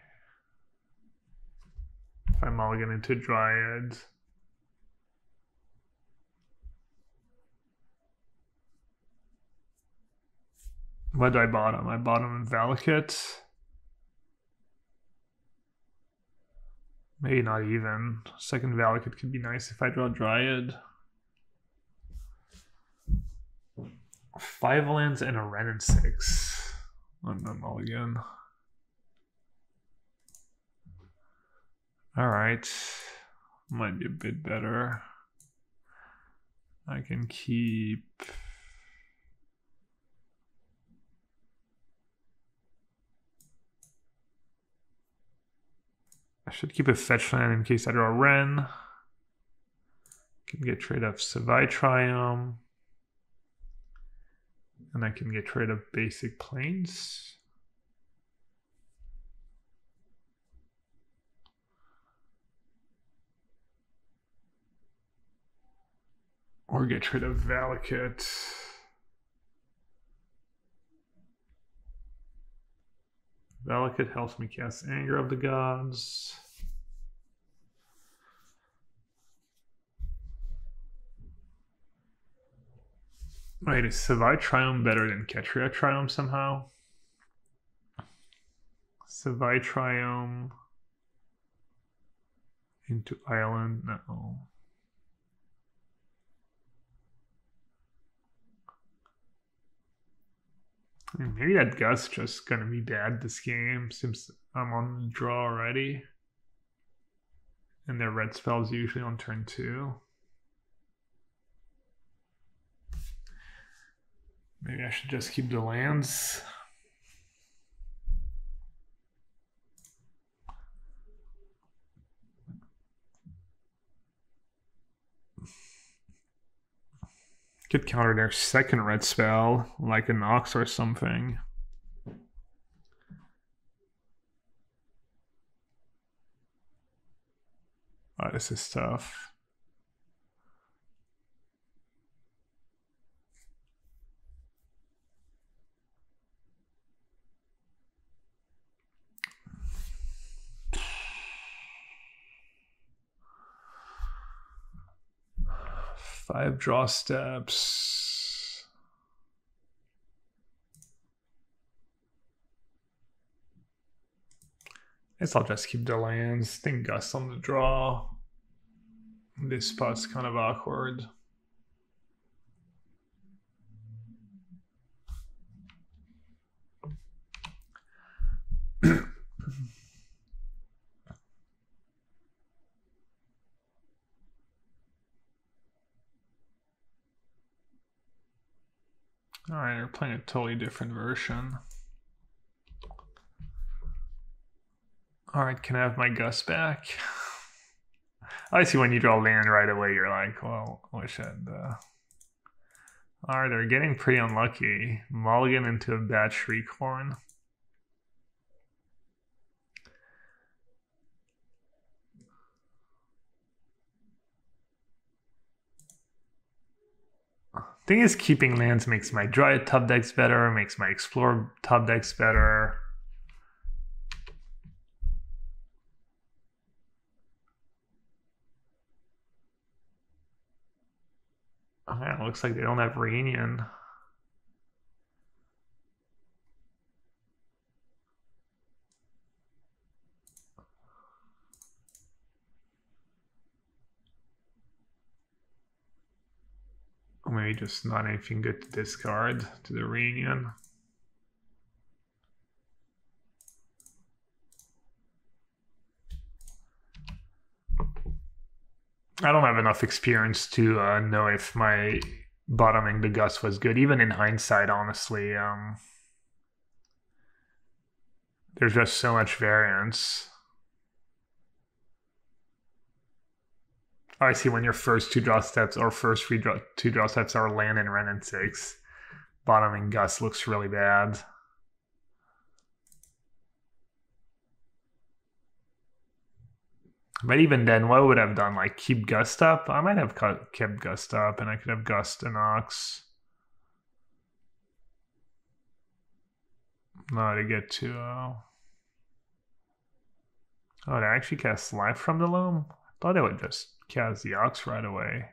If I mulligan into Dryad. What do I bottom? I bottom in Valakut. Maybe not even. Second Valakut could be nice if I draw Dryad. Five lands and a Ren and six. On the mulligan. Alright. Might be a bit better. I can keep... I should keep a fetch land in case I draw a Ren. Can get rid of Savai Triumph. And I can get rid of basic planes. Or get rid of Valakut. Valakut helps me cast Anger of the Gods. Wait, is Savai Triumph better than Ketria Triumph somehow? Savai Triumph into Island? No. I mean, maybe that Gust just gonna be bad this game since I'm on the draw already. And their red spells usually on turn two. Maybe I should just keep the lands. Could counter their second red spell, like an Ox or something. Oh, this is tough. Five draw steps. I guess I'll just keep the lands. Think Gust on the draw. This spot's kind of awkward. All right, we're playing a totally different version. All right, can I have my Gust back? I see when you draw land right away, you're like, well, wish I'd... Uh... All right, they're getting pretty unlucky. Mulligan into a bad Shriekhorn. Thing is, keeping lands makes my Dryad top decks better, makes my Explorer top decks better. Oh man, it looks like they don't have Reunion. Or maybe just not anything good to discard to the Reunion. I don't have enough experience to uh, know if my bottoming the Gust was good. Even in hindsight, honestly, um, there's just so much variance. I see when your first two draw steps or first three draw, two draw steps are land and Wrenn and six. Bottoming Gust looks really bad. But even then, what would I have done? Like keep Gust up? I might have kept Gust up and I could have Gust and Ox. No, to get to... Uh... Oh, they actually cast Life from the Loam? I thought they would just cast the Ox right away.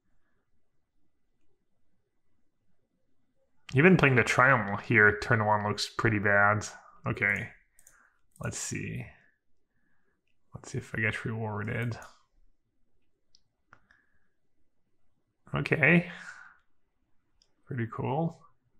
Even playing the Triumph here, turn one looks pretty bad. Okay, let's see. Let's see if I get rewarded. Okay, pretty cool.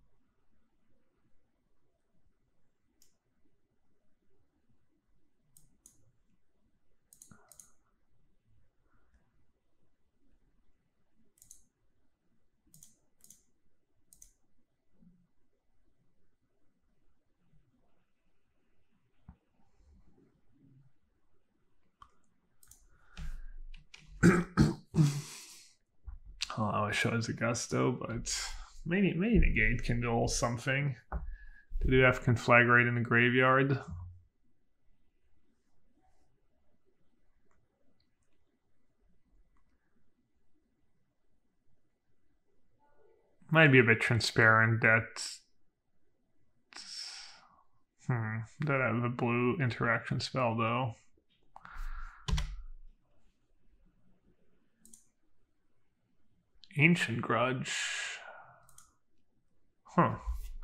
Oh, I wish I was a Gusto, but maybe maybe Negate can do something. They do have Conflagrate in the graveyard. Might be a bit transparent that hmm that I have a blue interaction spell though. Ancient Grudge. Huh.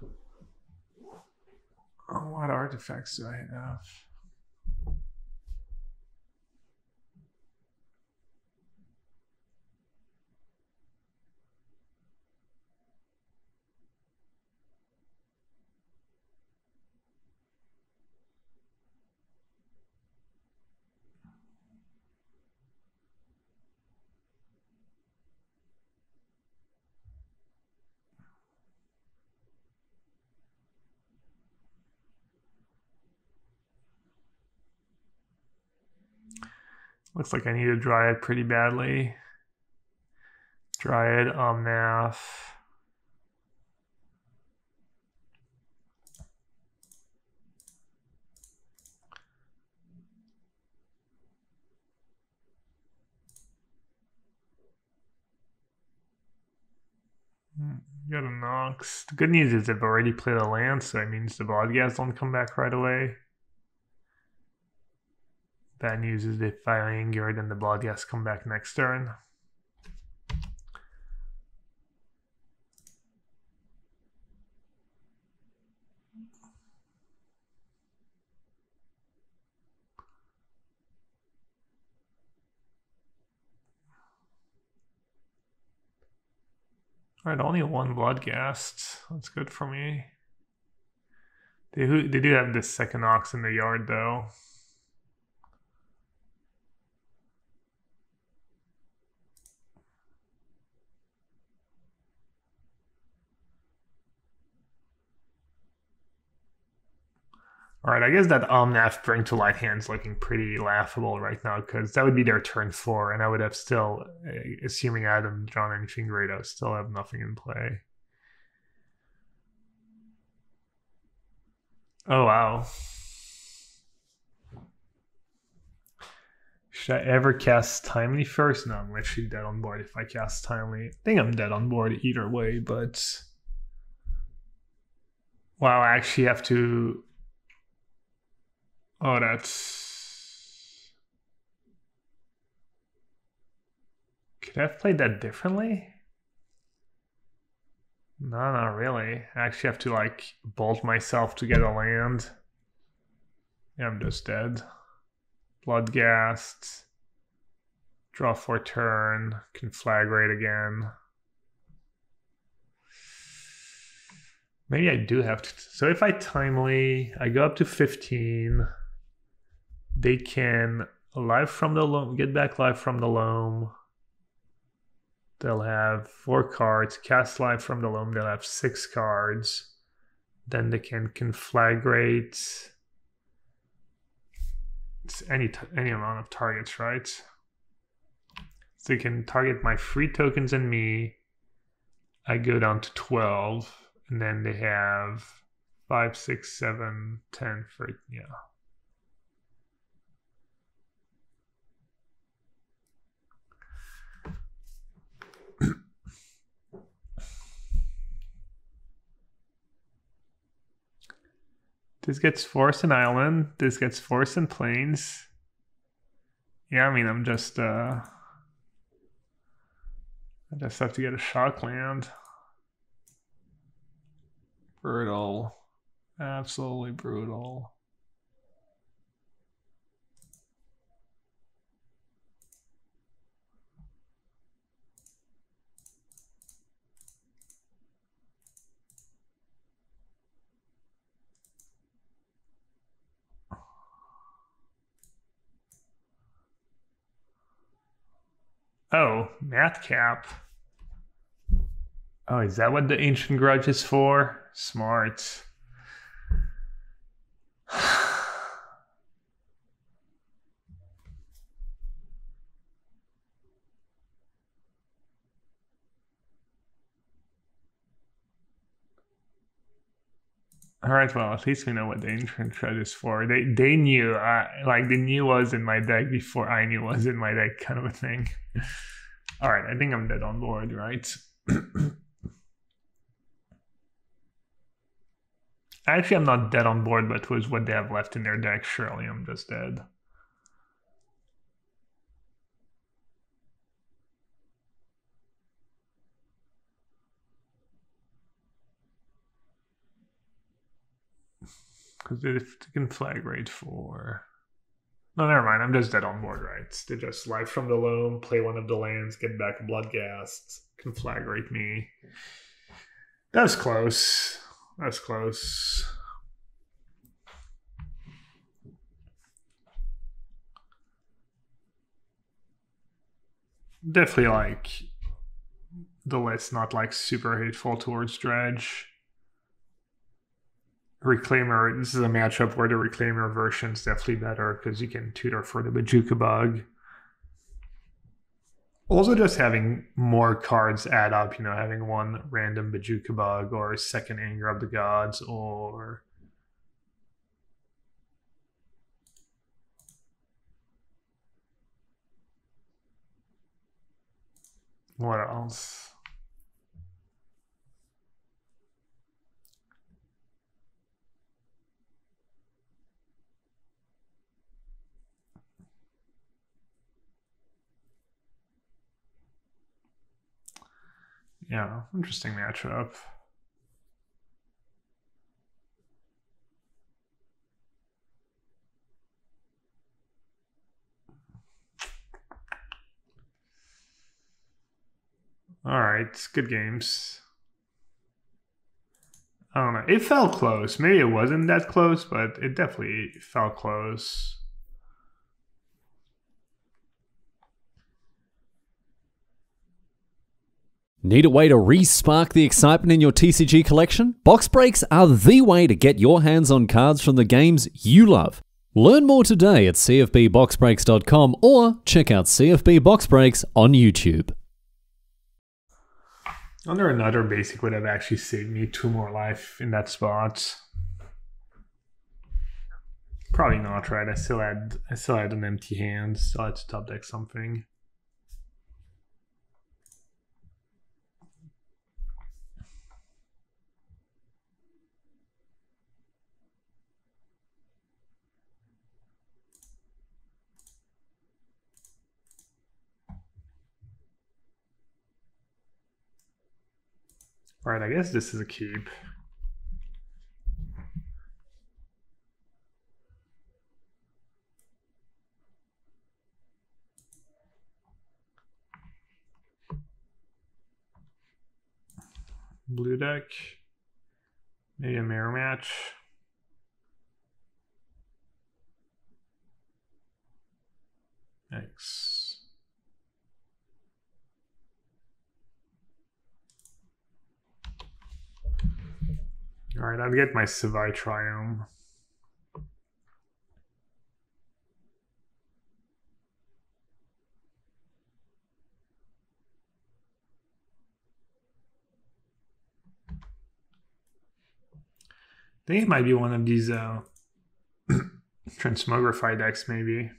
Oh, what artifacts do I have? Looks like I need to dry it pretty badly. Dryad, Omnath. Got a Nox. The good news is they've already played a land, so that means the Bloodghast don't come back right away. Bad news is they fire Anger, then the Bloodghast come back next turn. Alright, only one Bloodghast. That's good for me. They, they do have this second Ox in the yard, though. Alright, I guess that Omnath Bring to Light hand is looking pretty laughable right now, because that would be their turn four, and I would have still, assuming I hadn't drawn anything great, I would still have nothing in play. Oh, wow. Should I ever cast Timely first? No, I'm literally dead on board if I cast Timely. I think I'm dead on board either way, but... Wow, I actually have to... Oh, that's... Could I have played that differently? No, not really. I actually have to, like, bolt myself to get a land. Yeah, I'm just dead. Bloodghast. Draw for turn. Conflagrate again. Maybe I do have to... So if I Timely, I go up to fifteen... They can live from the loam, get back live from the loam. They'll have four cards. Cast live from the loam, they'll have six cards. Then they can conflagrate. It's any any amount of targets, right? So they can target my free tokens and me. I go down to twelve, and then they have five, six, seven, ten for yeah. This gets Forest and Island. This gets Forest and Plains. Yeah, I mean, I'm just, uh... I just have to get a shock land. Brutal. Absolutely brutal. Oh, Mathcap. Oh, is that what the Ancient Grudge is for? Smart. All right, well, at least we know what the Ancient Grudge is for. They they knew, uh, like, they knew was in my deck before I knew was in my deck, kind of a thing. All right, I think I'm dead on board, right? Actually, I'm not dead on board, but was what they have left in their deck. Surely I'm just dead. Because they can flag rate for... No, never mind. I'm just dead on board, right? They just live from the loam, play one of the lands, get back a Bloodghast, conflagrate me. That was close. That was close. Definitely, like, the list not, like, super hateful towards Dredge. Reclaimer, this is a matchup where the Reclaimer version is definitely better because you can tutor for the Bajuka Bug. Also, just having more cards add up, you know, having one random Bajuka Bug or second Anger of the Gods or what else? Yeah, interesting matchup. All right, good games. I don't know. It felt close. Maybe it wasn't that close, but it definitely felt close. Need a way to re-spark the excitement in your T C G collection? Box breaks are the way to get your hands on cards from the games you love. Learn more today at c f b box breaks dot com or check out C F B Box Breaks on YouTube. Under another basic would have actually saved me two more life in that spot. Probably not, right? I still had I still had an empty hand, still had to top deck something. All right, I guess this is a keep. Blue deck, maybe a mirror match. Thanks. All right, I'll get my Savai Triumph. I think it might be one of these uh, Transmogrify decks, maybe.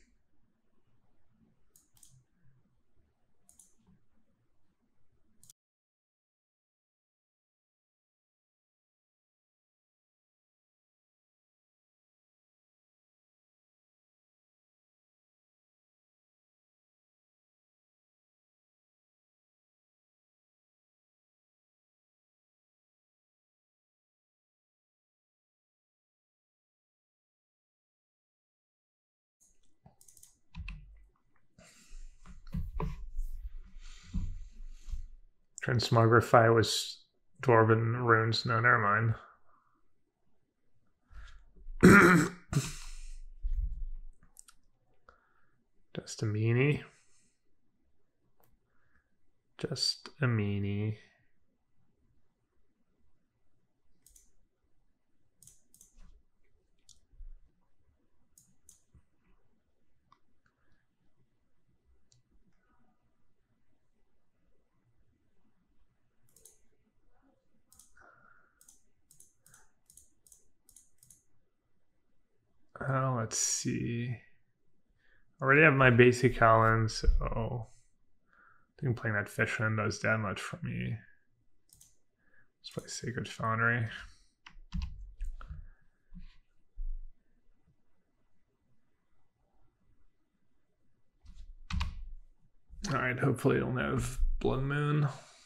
Transmogrify was Dwarven Runes. No, never mind. Just a meanie. Just a meanie. Oh, let's see. I already have my basic Howland, so I think playing that Fission does that much for me. Let's play Sacred Foundry. Alright, hopefully it'll have Blood Moon.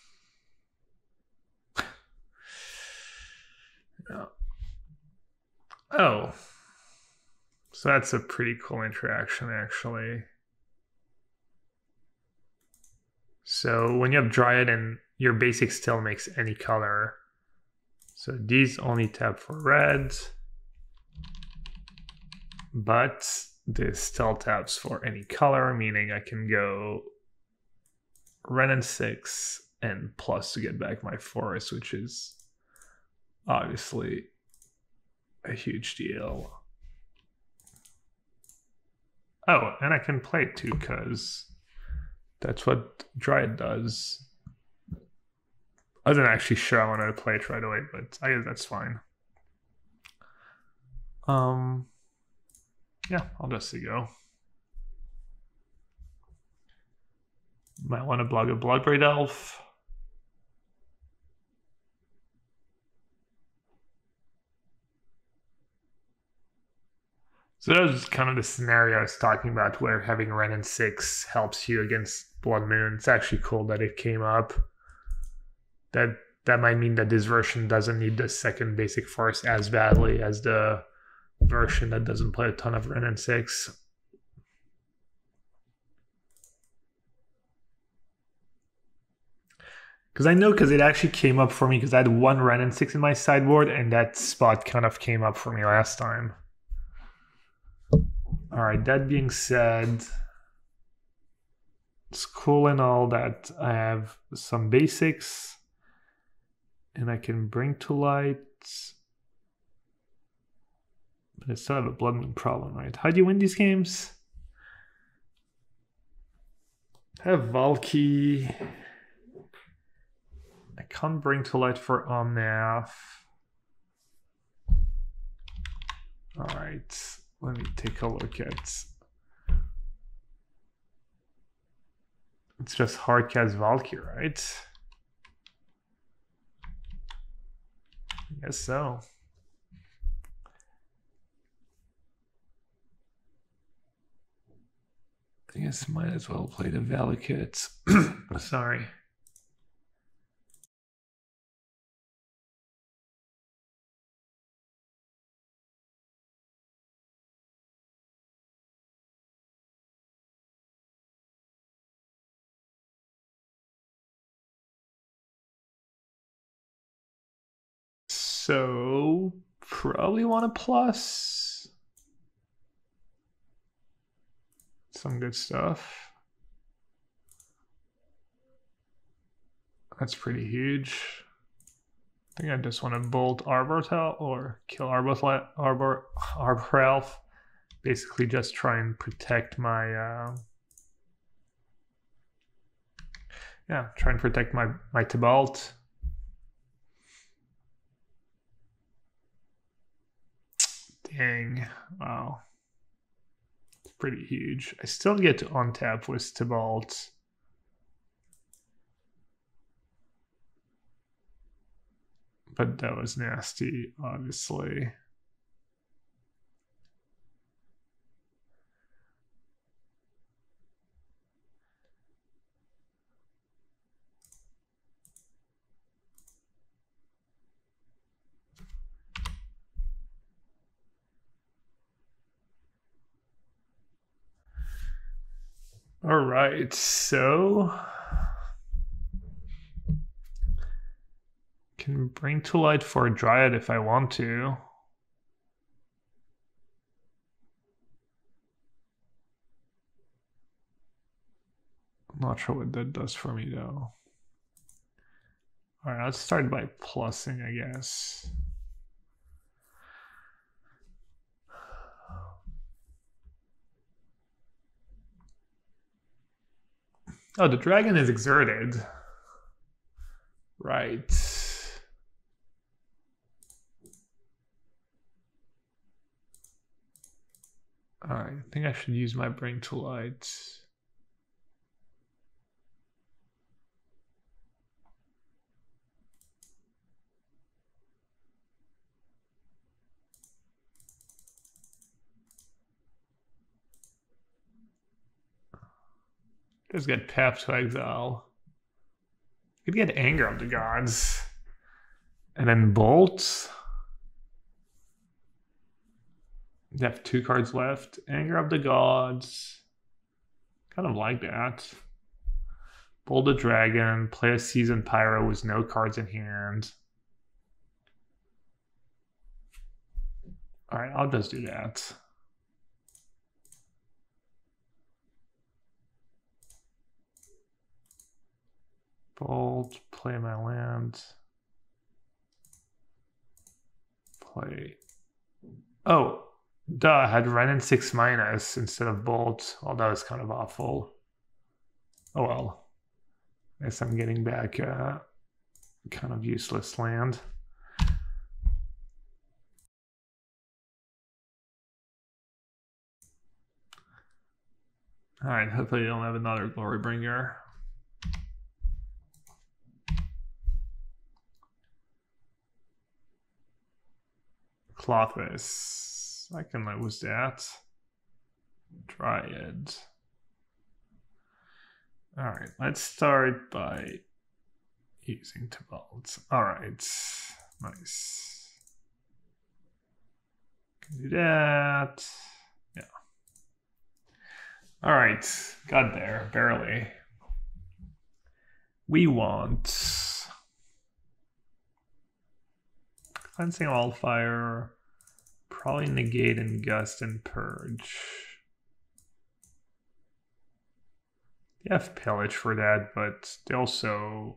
Yeah. Oh. So that's a pretty cool interaction, actually. So when you have Dryad and your basic still makes any color. So these only tap for red. But this still taps for any color, meaning I can go red and six and plus to get back my forest, which is obviously a huge deal. Oh, and I can play it too, because That's what Dryad does. I wasn't actually sure I wanted to play it right away, but I guess that's fine. Um, yeah, I'll just see go. Might want to block a Bloodbraid Elf. So that was kind of the scenario I was talking about, where having Ren and six helps you against Blood Moon. It's actually cool that it came up. That that might mean that this version doesn't need the second basic force as badly as the version that doesn't play a ton of Ren and six. Because I know, because it actually came up for me, because I had one Ren and six in my sideboard, and that spot kind of came up for me last time. All right, that being said, it's cool and all that I have some basics, and I can bring to light, but I still have a Blood Moon problem, right? How do you win these games? I have Valky. I can't bring to light for Omnath. All right, let me take a look at. It's just Hardcast Valky, right? I guess so. I guess I might as well play the Valakut. Sorry. So probably want a plus. Some good stuff. That's pretty huge. I think I just want to bolt Arbortel or kill Arbor Arbor Arbor Elf. Basically, just try and protect my. Uh, yeah, try and protect my my Tibalt. Dang! Wow, it's pretty huge. I still get to untap with Tibalt. But that was nasty, obviously. All right, so can bring to light for a Dryad if I want to. I'm not sure what that does for me though. All right, let's start by plussing, I guess. Oh, the dragon is exerted. Right. All right, I think I should use my bring to light. Just get Path to Exile. Could get Anger of the Gods. And then Bolt. You have two cards left. Anger of the Gods. Kind of like that. Bolt the Dragon. Play a Seasoned Pyro with no cards in hand. Alright, I'll just do that. Bolt, play my land. Play. Oh, duh, I had Ren and six minus instead of Bolt. Oh, that was kind of awful. Oh well. I guess I'm getting back uh, kind of useless land. Alright, hopefully you don't have another Glorybringer. Clothless. I can live with that. Dryad. Alright, let's start by using Tibalt. Alright, nice. Can do that. Yeah. Alright, got there, barely. We want Cleansing Wildfire, probably Negate and Gust and Purge. They have Pillage for that, but they also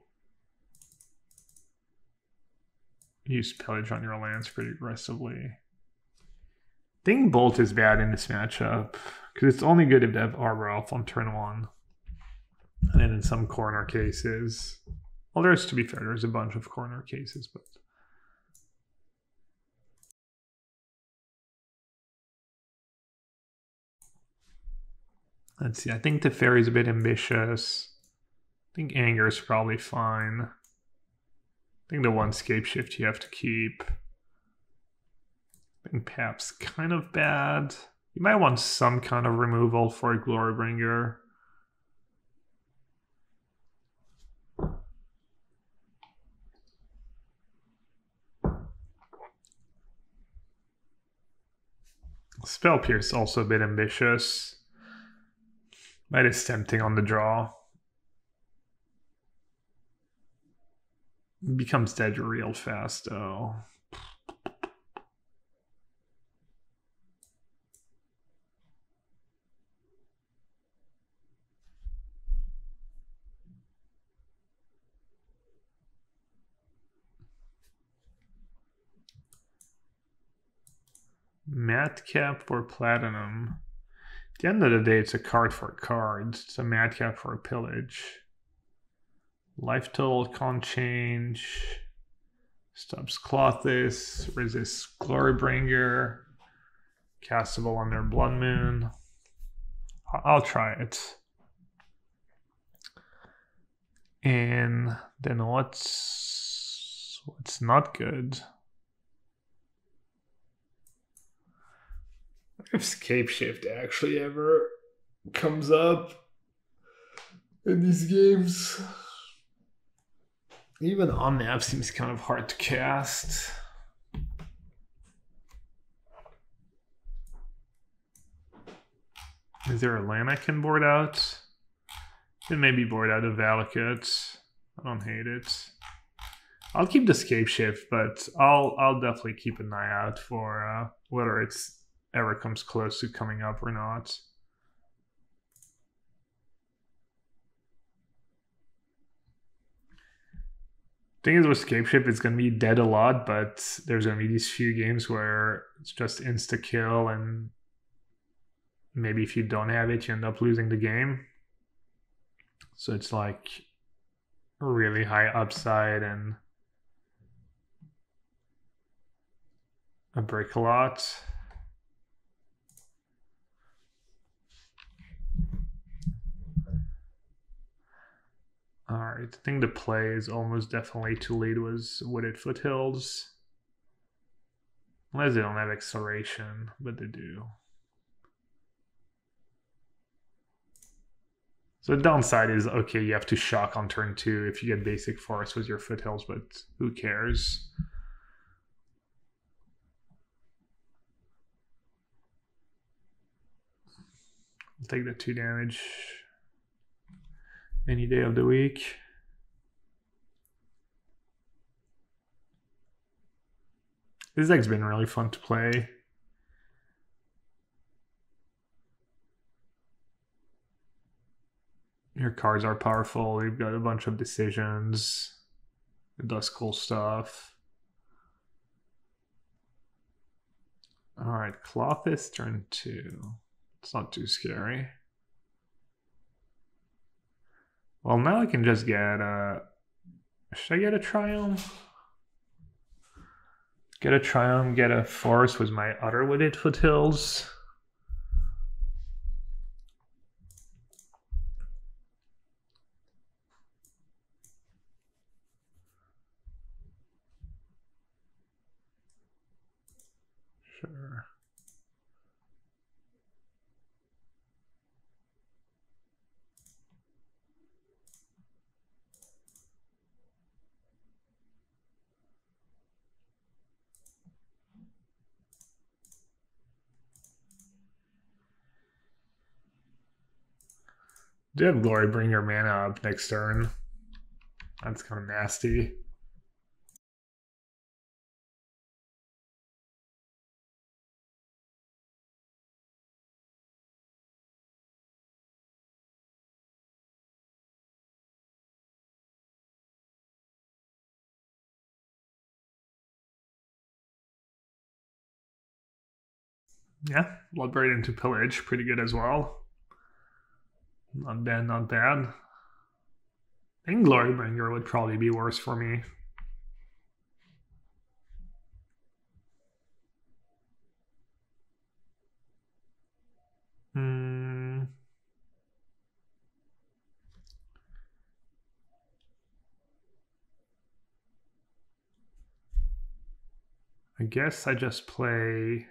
use Pillage on your lands pretty aggressively. I think Bolt is bad in this matchup, because it's only good if they have Arbor Elf on turn one. And then in some corner cases, well, there's, to be fair, there's a bunch of corner cases, but let's see, I think the Fairy's a bit ambitious. I think Anger is probably fine. I think the one Scapeshift you have to keep. I think Pap's kind of bad. You might want some kind of removal for a Glorybringer. Spell Pierce also a bit ambitious. Might is tempting on the draw. Becomes dead real fast though. Madcap for Platinum. At the end of the day, it's a card for cards. It's a Madcap for a Pillage. Life total can't change. Stops Clothless. Resists Glorybringer. Castable under Blood Moon. I'll try it. And then what's what's not good? If Scapeshift actually ever comes up in these games. Even Omnath seems kind of hard to cast. Is there a land I can board out? It may be board out of Valakut. I don't hate it. I'll keep the Scapeshift, but I'll I'll definitely keep an eye out for uh, whether it's ever comes close to coming up or not. Thing is with Scapeshift, it's going to be dead a lot, but there's going to be these few games where it's just insta kill, and maybe if you don't have it, you end up losing the game. So it's like a really high upside and a break a lot. Alright, I think the play is almost definitely to lead with Wooded Foothills. Unless they don't have Acceleration, but they do. So the downside is, okay, you have to shock on turn two if you get basic forest with your Foothills, but who cares? I'll take the two damage. Any day of the week. This deck's been really fun to play. Your cards are powerful. You've got a bunch of decisions. It does cool stuff. Alright, Clothless turn two. It's not too scary. Well, now I can just get a... Should I get a Triumph? Get a Triumph, get a Force with my other Wooded Foothills. Sure. Do you have Glorybringer mana up next turn? That's kind of nasty. Yeah, Bloodbraid into Pillage, pretty good as well. Not bad, not bad. I think Glorybringer would probably be worse for me. Hmm. I guess I just play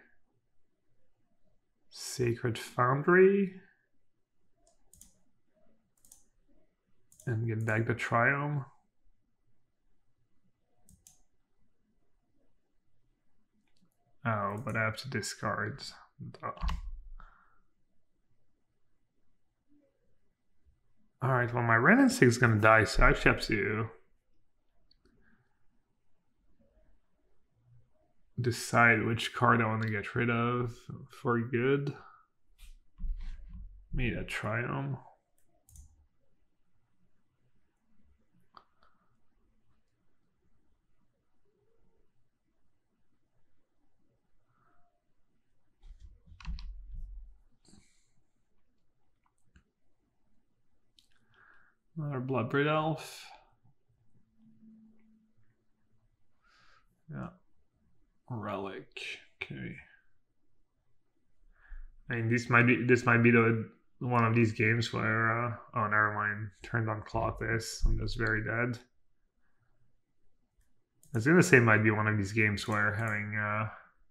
Sacred Foundry and get back the Triumph. Oh, but I have to discard. Duh. Alright, well my Ren and six is gonna die, so I actually have to decide which card I want to get rid of for good. Maybe a Triumph. Another Bloodbraid Elf. Yeah. Relic. Okay. I mean, this might be this might be the one of these games where uh, oh, never mind. Turned on clock. This I'm just very dead. I was gonna say it might be one of these games where having uh,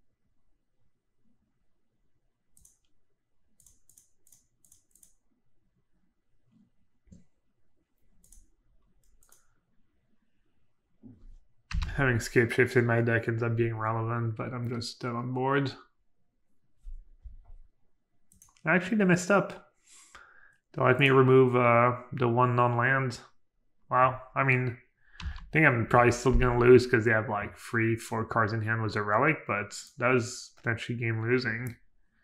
having Scapeshift in my deck ends up being relevant, but I'm just dead on board. Actually, they messed up. They let me remove uh, the one non-land. Wow. I mean, I think I'm probably still going to lose because they have like three, four cards in hand with a relic, but that was potentially game losing.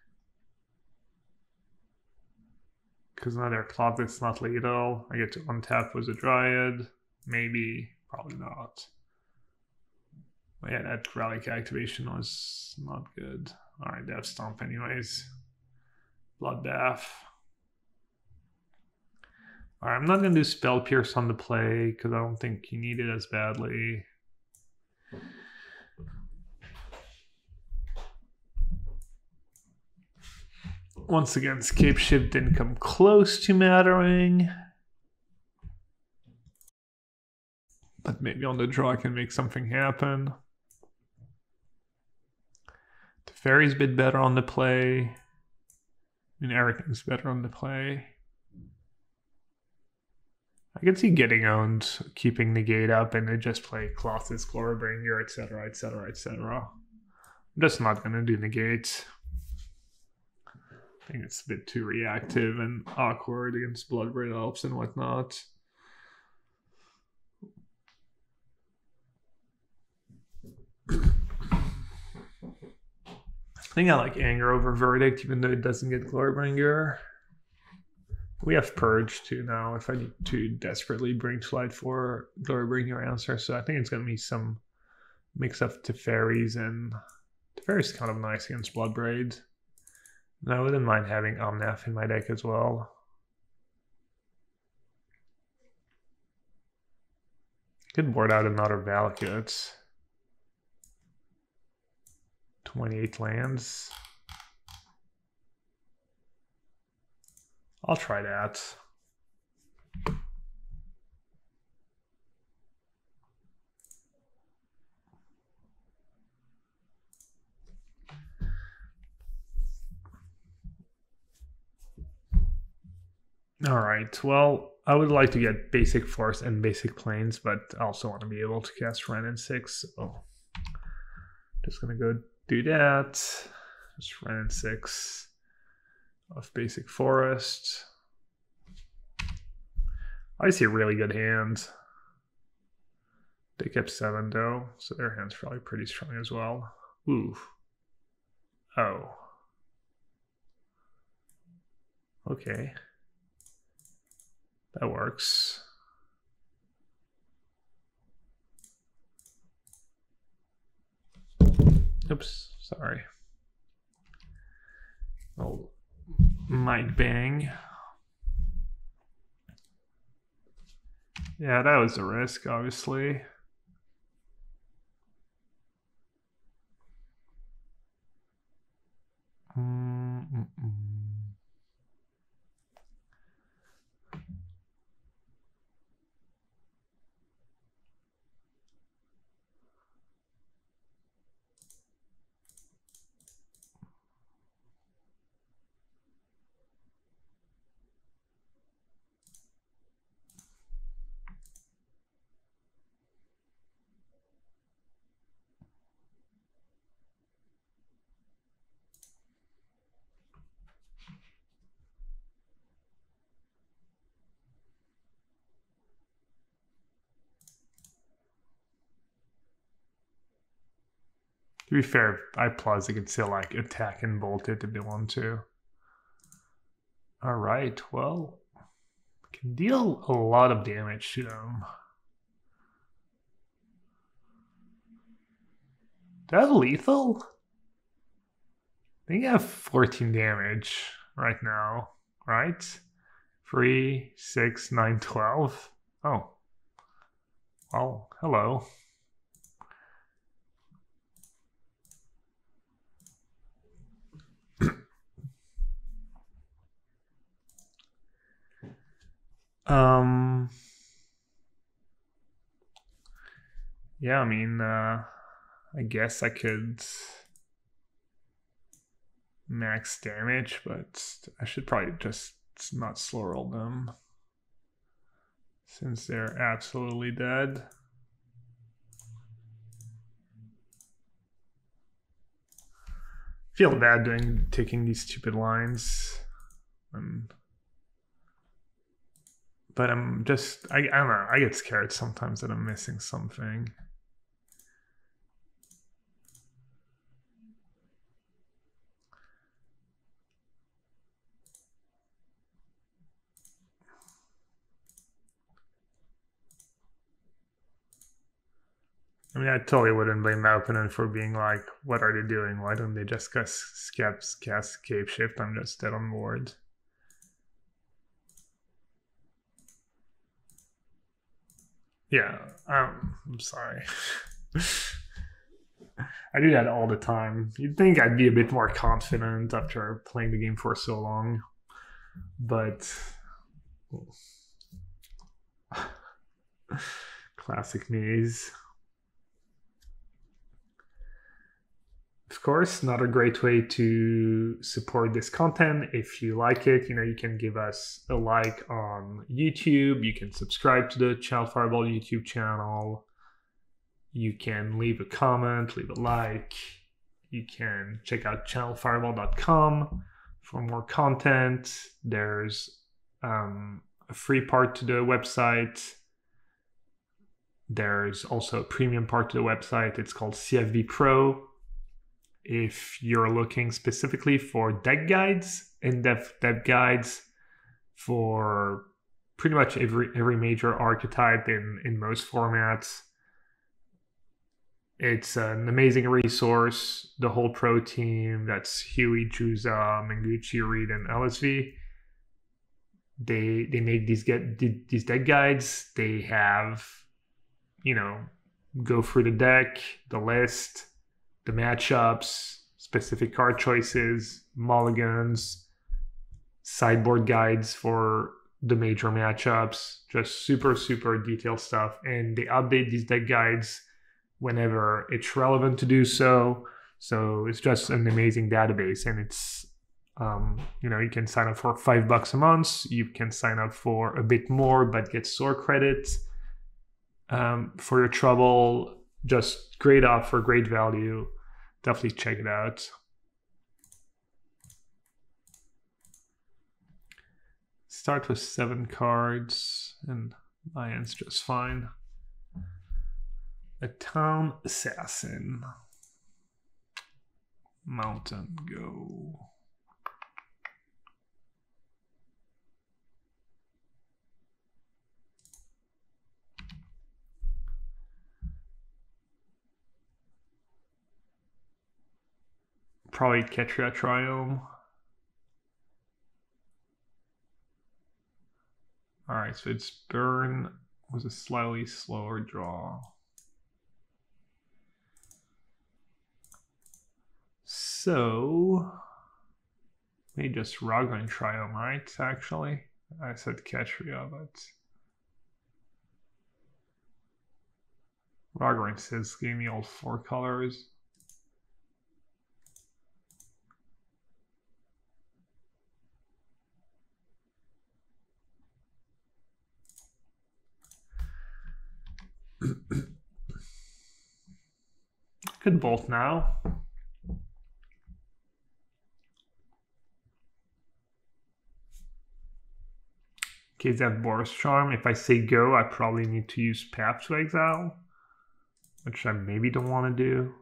Because another clock that's not lethal. I get to untap with a Dryad. Maybe. Probably not. But yeah, that relic activation was not good. Alright, Death Stomp anyways. Bloodbath. Alright, I'm not going to do Spell Pierce on the play because I don't think you need it as badly. Once again, Scapeshift didn't come close to mattering. But maybe on the draw I can make something happen. The Fairy's a bit better on the play. I mean, everything's better on the play. I can see getting owned, keeping the gate up, and then just play Colossus, Glorybringer, et cetera, et cetera, et cetera. I'm just not going to do negate. I think it's a bit too reactive and awkward against Bloodbraid Elves and whatnot. I think I like Anger over Verdict, even though it doesn't get Glorybringer. We have Purge too now if I need to desperately bring to light for Glorybringer answer. So I think it's going to be some mix of Teferis, and Teferi's kind of nice against Bloodbraid. And I wouldn't mind having Omnath in my deck as well. Could board out another Valakut. twenty-eight lands. I'll try that. All right, well, I would like to get basic force and basic planes, but I also want to be able to cast Wrenn and six, so just gonna go do that. Just Wrenn and six of basic forest. I see a really good hand. They kept seven though, so their hand's probably pretty strong as well. Ooh. Oh. Okay. That works. Oops, sorry. Oh, mic bang. Yeah, that was a risk, obviously. Mm-mm-mm. To be fair, I plus they can still like attack and bolt it if they want to. All right, well, can deal a lot of damage to them. Do I have lethal? I think I have fourteen damage right now, right? Three, six, nine, twelve. Oh, well, hello. Um, yeah, I mean, uh, I guess I could max damage, but I should probably just not slow roll them since they're absolutely dead. Feel bad doing taking these stupid lines. And But I'm just, I, I don't know, I get scared sometimes that I'm missing something. I mean, I totally wouldn't blame my opponent for being like, what are they doing? Why don't they just cast, cast, cast Scapeshift? I'm just dead on board. Yeah, um, I'm sorry. I do that all the time. You'd think I'd be a bit more confident after playing the game for so long, but classic knees. Of course, another great way to support this content. If you like it, you know, you can give us a like on YouTube. You can subscribe to the ChannelFireball YouTube channel. You can leave a comment, leave a like. You can check out channel fireball dot com for more content. There's um, a free part to the website. There's also a premium part to the website. It's called C F B Pro. If you're looking specifically for deck guides, in-depth deck guides for pretty much every every major archetype in, in most formats, it's an amazing resource. The whole pro team, that's Huey, Juza, Menguchi, Reed, and L S V. They they make these get these deck guides. They have you know, go through the deck, the list, the matchups, specific card choices, mulligans, sideboard guides for the major matchups, just super, super detailed stuff. And they update these deck guides whenever it's relevant to do so. So it's just an amazing database, and it's, um, you know, you can sign up for five bucks a month. You can sign up for a bit more, but get store credit um, for your trouble. Just great offer, great value. Definitely check it out. Start with seven cards, and Lion's just fine. A Town Assassin. Mountain Go. Probably Ketria Triome. Alright, so it's Burn was a slightly slower draw. So, maybe just Raglan Triome, right? Actually, I said Ketria, but Raglan says give me all four colors. Could bolt now. Okay, that Boros Charm. If I say go, I probably need to use Path to Exile, which I maybe don't want to do.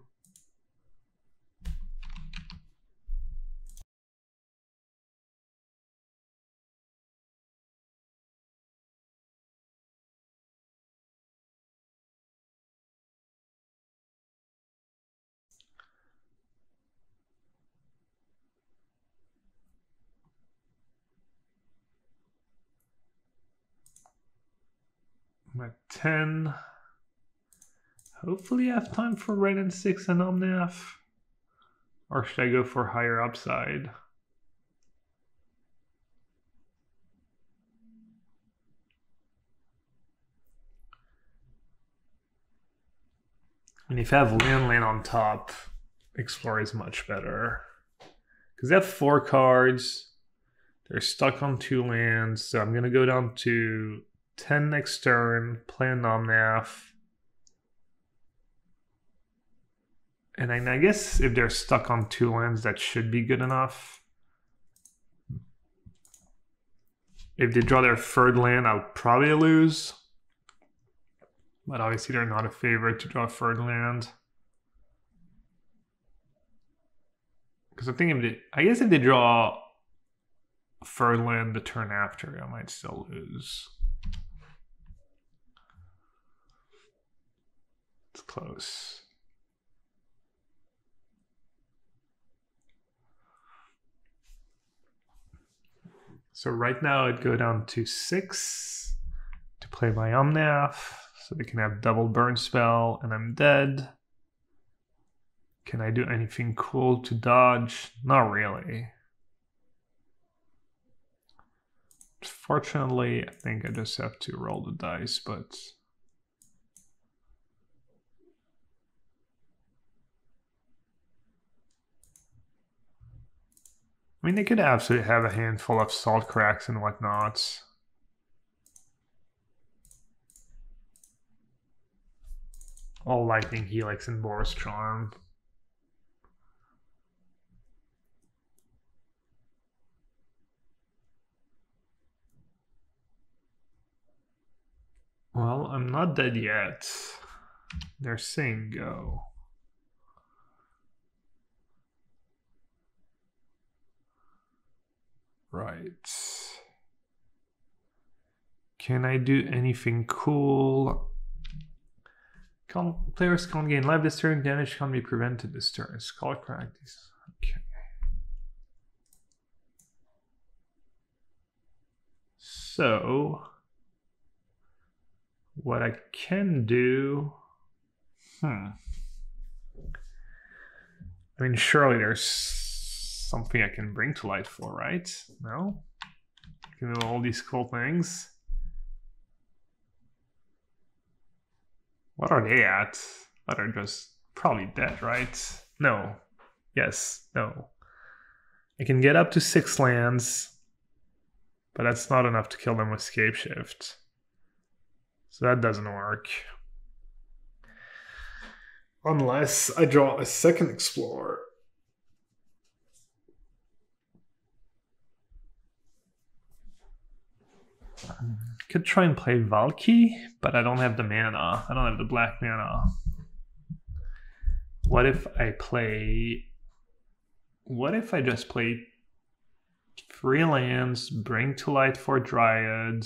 I'm at ten. Hopefully I have time for Red and six and Omnath. Or should I go for higher upside? And if I have land land on top, Explore is much better. Because they have four cards. They're stuck on two lands. So I'm going to go down to ten next turn, play an Omnath. And I, I guess if they're stuck on two lands, that should be good enough. If they draw their third land, I'll probably lose. But obviously they're not a favorite to draw a third land. Because I think if they, I guess if they draw a third land the turn after, I might still lose. It's close. So right now I'd go down to six to play my Omnath, so they can have double burn spell, and I'm dead. Can I do anything cool to dodge? Not really. Fortunately, I think I just have to roll the dice, but I mean, they could absolutely have a handful of salt cracks and whatnot. All Lightning Helix and Boros Charm. Well, I'm not dead yet. They're saying go. Right. Can I do anything cool? Can't, players can't gain life this turn. Damage can't be prevented this turn. Skull crack. Okay. So What I can do... Hmm. I mean, surely there's something I can bring to light for, right? No? I can do all these cool things. What are they at? Oh, they're just probably dead, right? No. Yes. No. I can get up to six lands, but that's not enough to kill them with Scapeshift. So that doesn't work. Unless I draw a second Explorer. Could try and play Valky, but I don't have the mana. I don't have the black mana. What if I play... What if I just play three lands, bring to light for Dryad?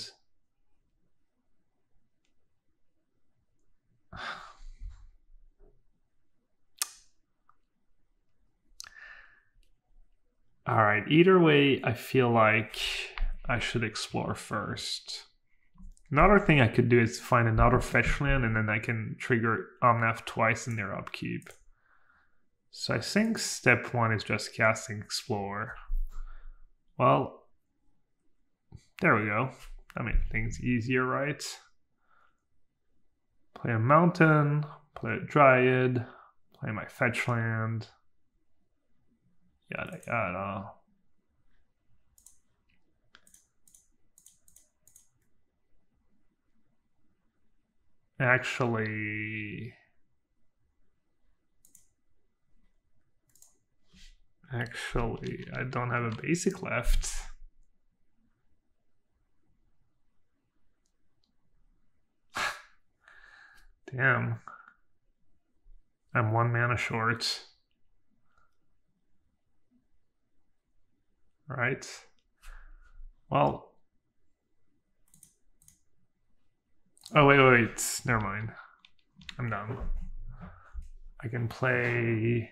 Alright, either way, I feel like I should explore first. Another thing I could do is find another fetch land, and then I can trigger Omnath twice in their upkeep. So I think step one is just casting Explore. Well, there we go. That made things easier, right? Play a mountain, play a Dryad, play my fetch land. Yada yada. Actually, actually, I don't have a basic left. Damn. I'm one mana short. Right. Well. Oh, wait, wait, wait. Never mind. I'm done. I can play...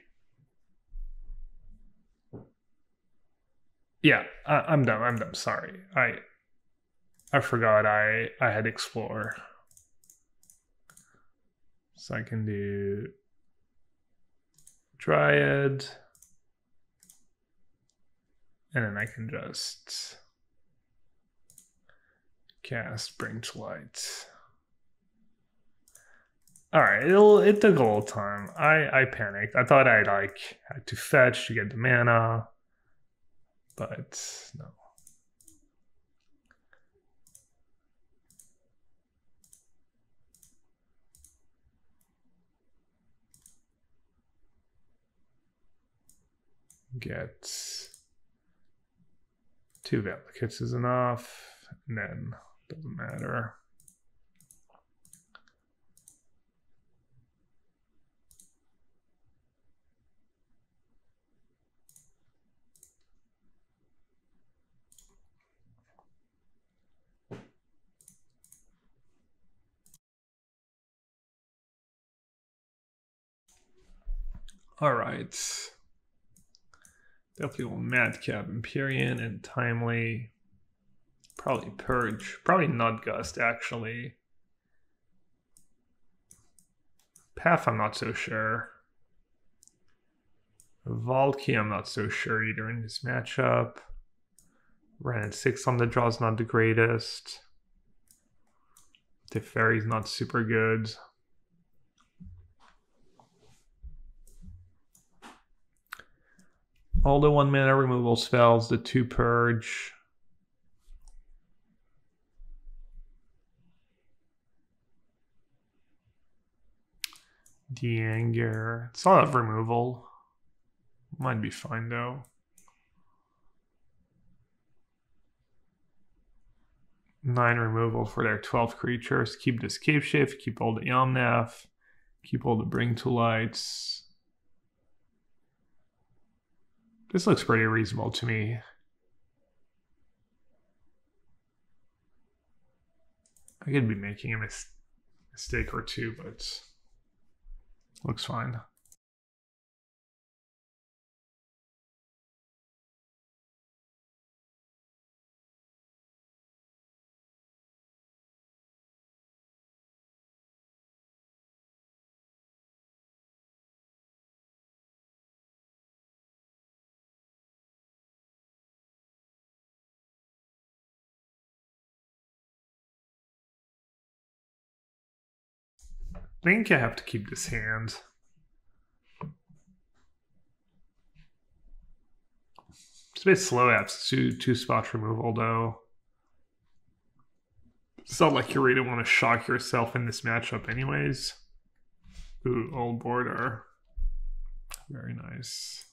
Yeah, I, I'm done. I'm done. Sorry. I I forgot I, I had Explore. So I can do Dryad. And then I can just cast Bring to Light. All right, it'll, it took a little time. I, I panicked. I thought I like had to fetch to get the mana, but no. Get two Velicates is enough, and then doesn't matter. All right. Definitely will Madcap, Empyrean, and Timely. Probably Purge. Probably not Gust, actually. Path, I'm not so sure. Valky, I'm not so sure either in this matchup. Ran at six on the draw is not the greatest. Teferi's not super good. All the one mana removal spells, the two Purge. The Anger. It's a lot of removal. Might be fine though. Nine removal for their twelve creatures. Keep the Scapeshift, keep all the Omnath, keep all the Bring to Lights. This looks pretty reasonable to me. I could be making a mis mistake or two, but looks fine. think I have to keep this hand. It's a bit slow apps, two, two spot removal though. It's not like you really want to shock yourself in this matchup anyways. Ooh, old border. Very nice.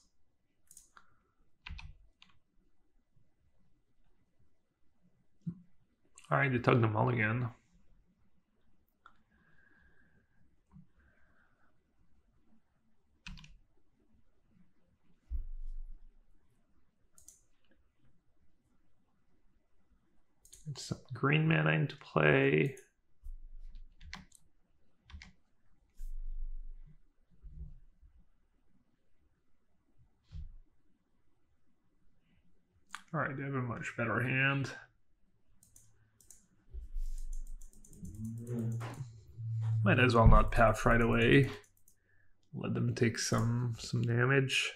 Alright, they tug the mulligan. It's some green mana into play. All right, they have a much better hand. Might as well not path right away. Let them take some some damage.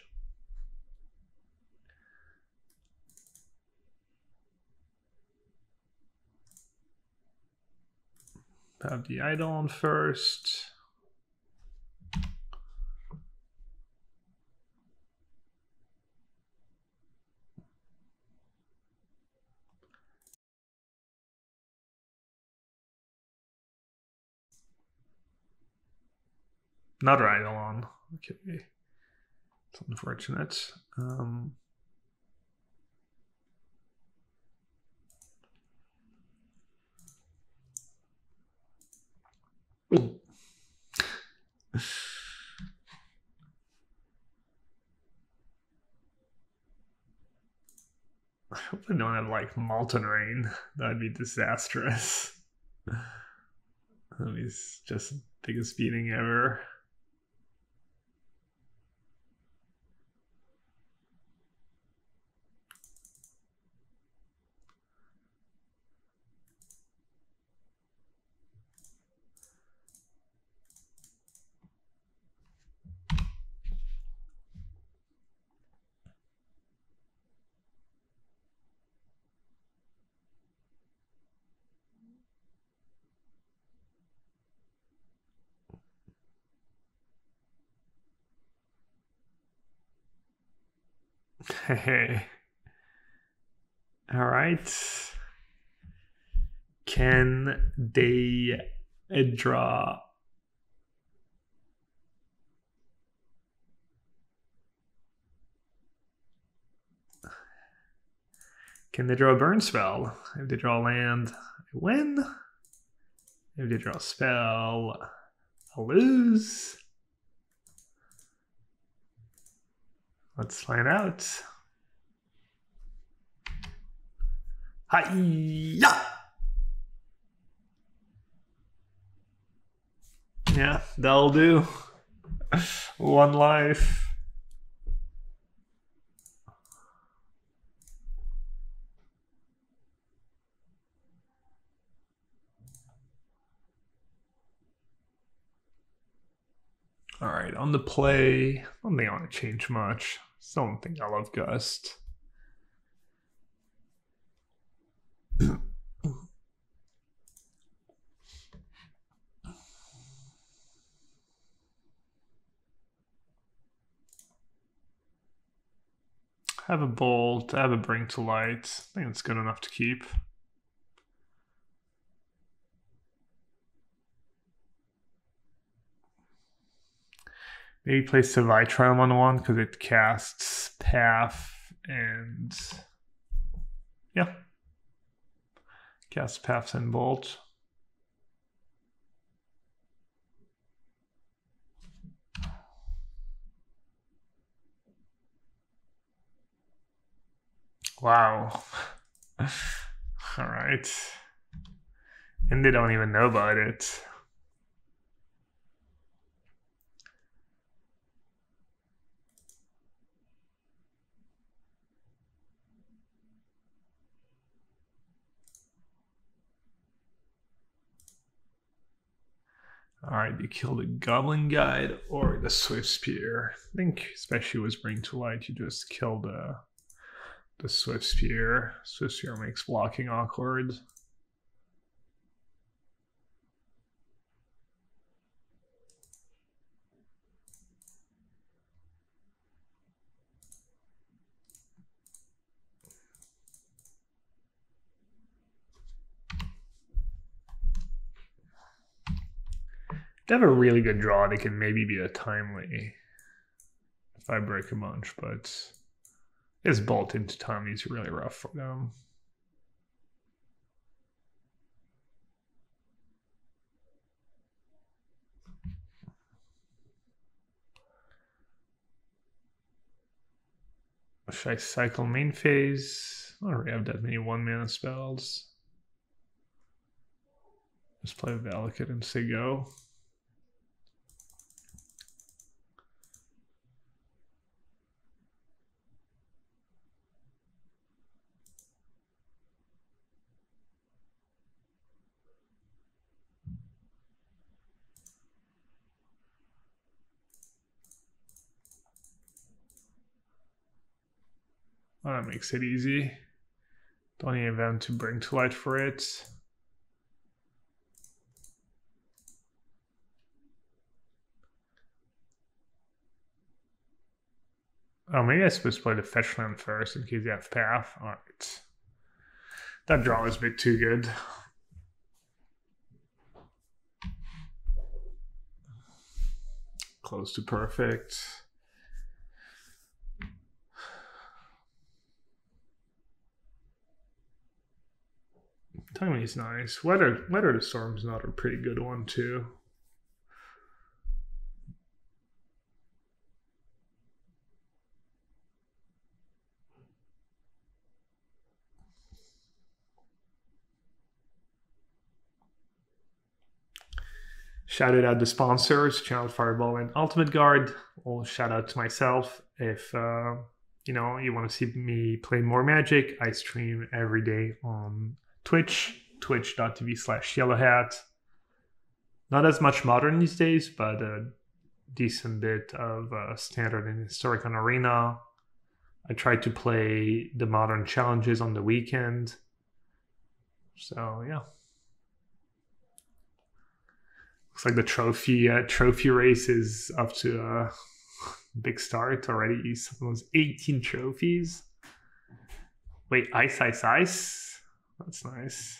Have the idol on first. Another idol on. Okay. It's unfortunate. Um, I hope I don't have like Molten Rain. That'd be disastrous. That is just the biggest beating ever. Hey. All right. Can they draw? Can they draw a burn spell? If they draw land, I win. If they draw a spell, I lose. Let's find out. Hi-ya! Yeah, that'll do. One life. All right, on the play, I don't think I want to change much. Still don't think I love Gust. Have a Bolt, have a Bring to Light. I think it's good enough to keep. Maybe play Savitrum on one because it casts Path and yeah, casts Paths and Bolt. Wow. All right. And they don't even know about it. All right, you kill the Goblin Guide or the Swift Spear. I think, especially with Bring to Light, you just kill the the Swift Spear. Swift Spear makes blocking awkward. they have a really good draw, they can maybe be a timely if I break a bunch, but his bolt into Tommy is really rough for them. Should I cycle main phase? I don't really have that many one mana spells. Just play Valakut and say go. Oh, that makes it easy. Don't even have to bring to light for it. Oh, maybe I'm supposed to play the fetch land first in case you have path. Alright. That draw is a bit too good. Close to perfect. Timing is nice. Weather, Weather the Storm's not a pretty good one too. Shouted out the sponsors, ChannelFireball and Ultimate Guard. Well, shout out to myself. If uh, you know you want to see me play more Magic, I stream every day on Twitch, twitch.tv slash yellowhat. Not as much modern these days, but a decent bit of uh, standard and historic on Arena. I try to play the modern challenges on the weekend. So yeah. Looks like the trophy uh, trophy race is up to a big start already. Almost eighteen trophies. Wait, ice, ice, ice. That's nice.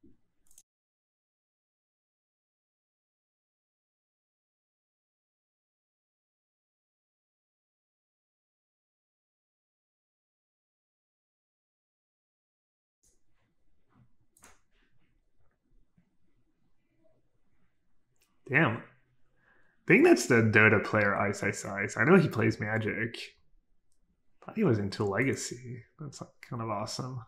Damn. I think that's the Dota player Ice Ice Ice. I know he plays Magic. Thought he was into Legacy. That's kind of awesome.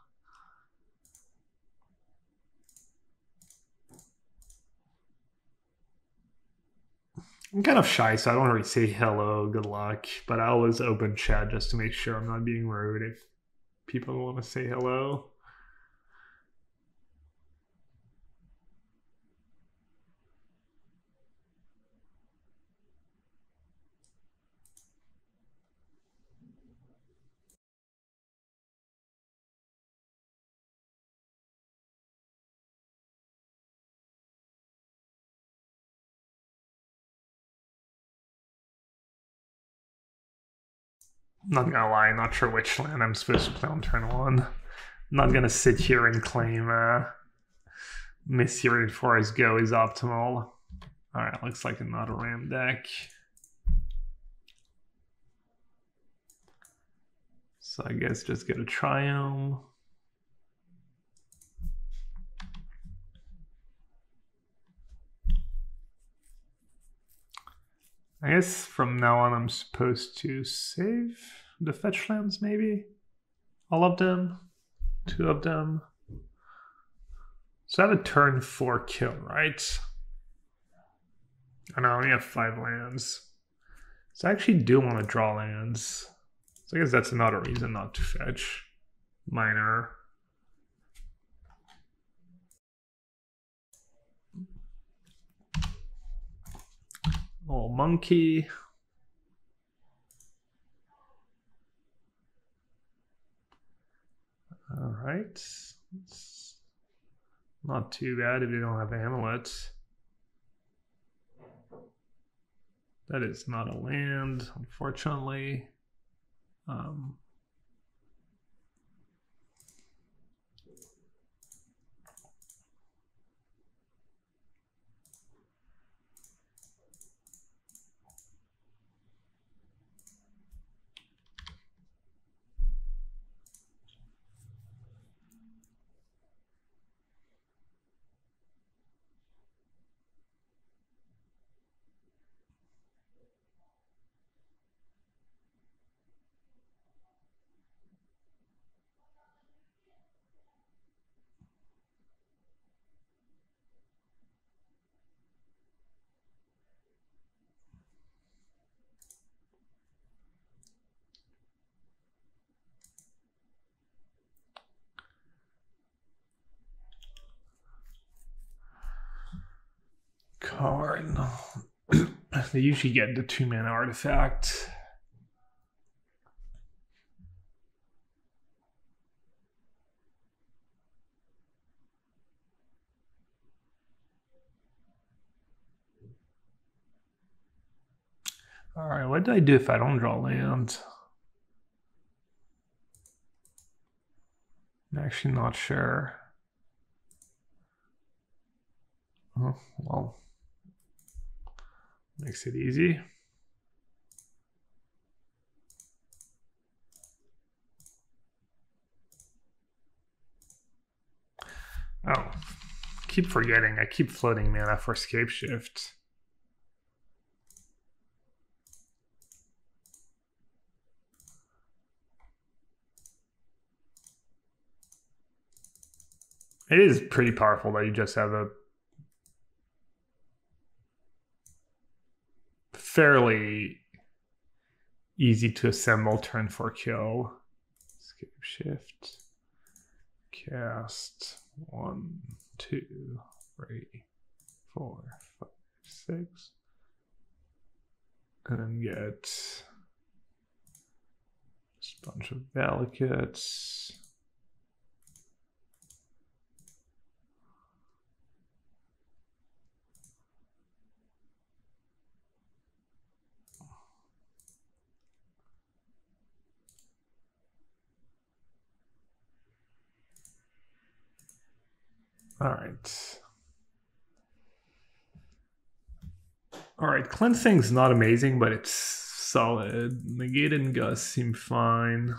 I'm kind of shy, so I don't really say hello, good luck, but I always open chat just to make sure I'm not being rude if people want to say hello. I'm not gonna lie, I'm not sure which land I'm supposed to play on turn one. I'm not gonna sit here and claim uh, Mystery Forest Go is optimal. Alright, looks like another Ram deck. So I guess just get a Triumph. I guess from now on I'm supposed to save the fetch lands, maybe? All of them? Two of them? So I have a turn four kill, right? And I only have five lands. So I actually do want to draw lands. So I guess that's another reason not to fetch. Minor. Little monkey. All right. It's not too bad if you don't have amulets. That is not a land, unfortunately. Um, card. They usually get the two mana artifact. All right, what do I do if I don't draw land? I'm actually not sure. Oh, well, makes it easy. Oh, keep forgetting. I keep floating mana for Scapeshift. It is pretty powerful that you just have a fairly easy to assemble turn for kill. Scapeshift. Cast one, two, three, four, five, six. And then get just a bunch of Valicates. All right. All right, cleansing's not amazing, but it's solid. Negate and Gust seem fine.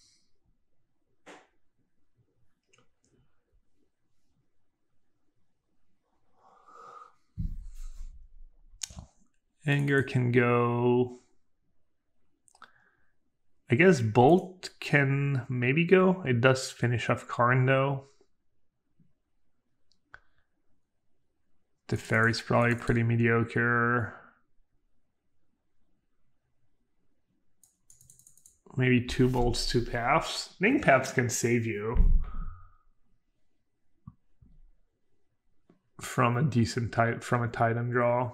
Anger can go. I guess Bolt can maybe go. It does finish off Karn though. The Fairy's probably pretty mediocre. Maybe two bolts, two paths. I think paths can save you from a decent tit from a Titan draw.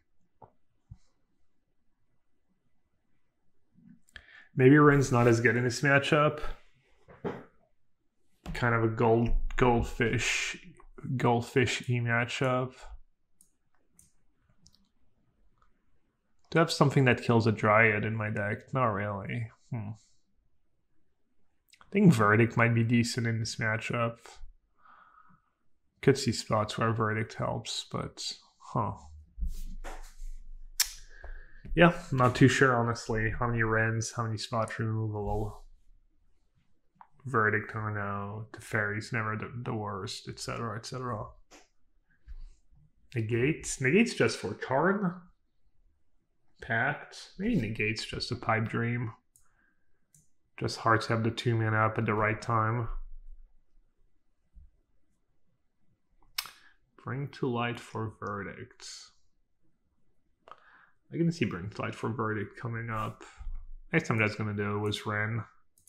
Maybe Rin's not as good in this matchup. Kind of a gold goldfish goldfish-y matchup. Do I have something that kills a Dryad in my deck? Not really. Hmm. I think Verdict might be decent in this matchup. Could see spots where Verdict helps, but huh. Yeah, not too sure honestly. How many Rens, how many spot removal. Verdict, I don't know. The Fairy's never the, the worst, et cetera, et cetera. Negate? Negate's just for Karn? Pact? Maybe Negate's just a pipe dream. Just hard to have the two mana up at the right time. Bring to light for Verdict. I can see Bring to light for Verdict coming up. Next time that's gonna do was Ren.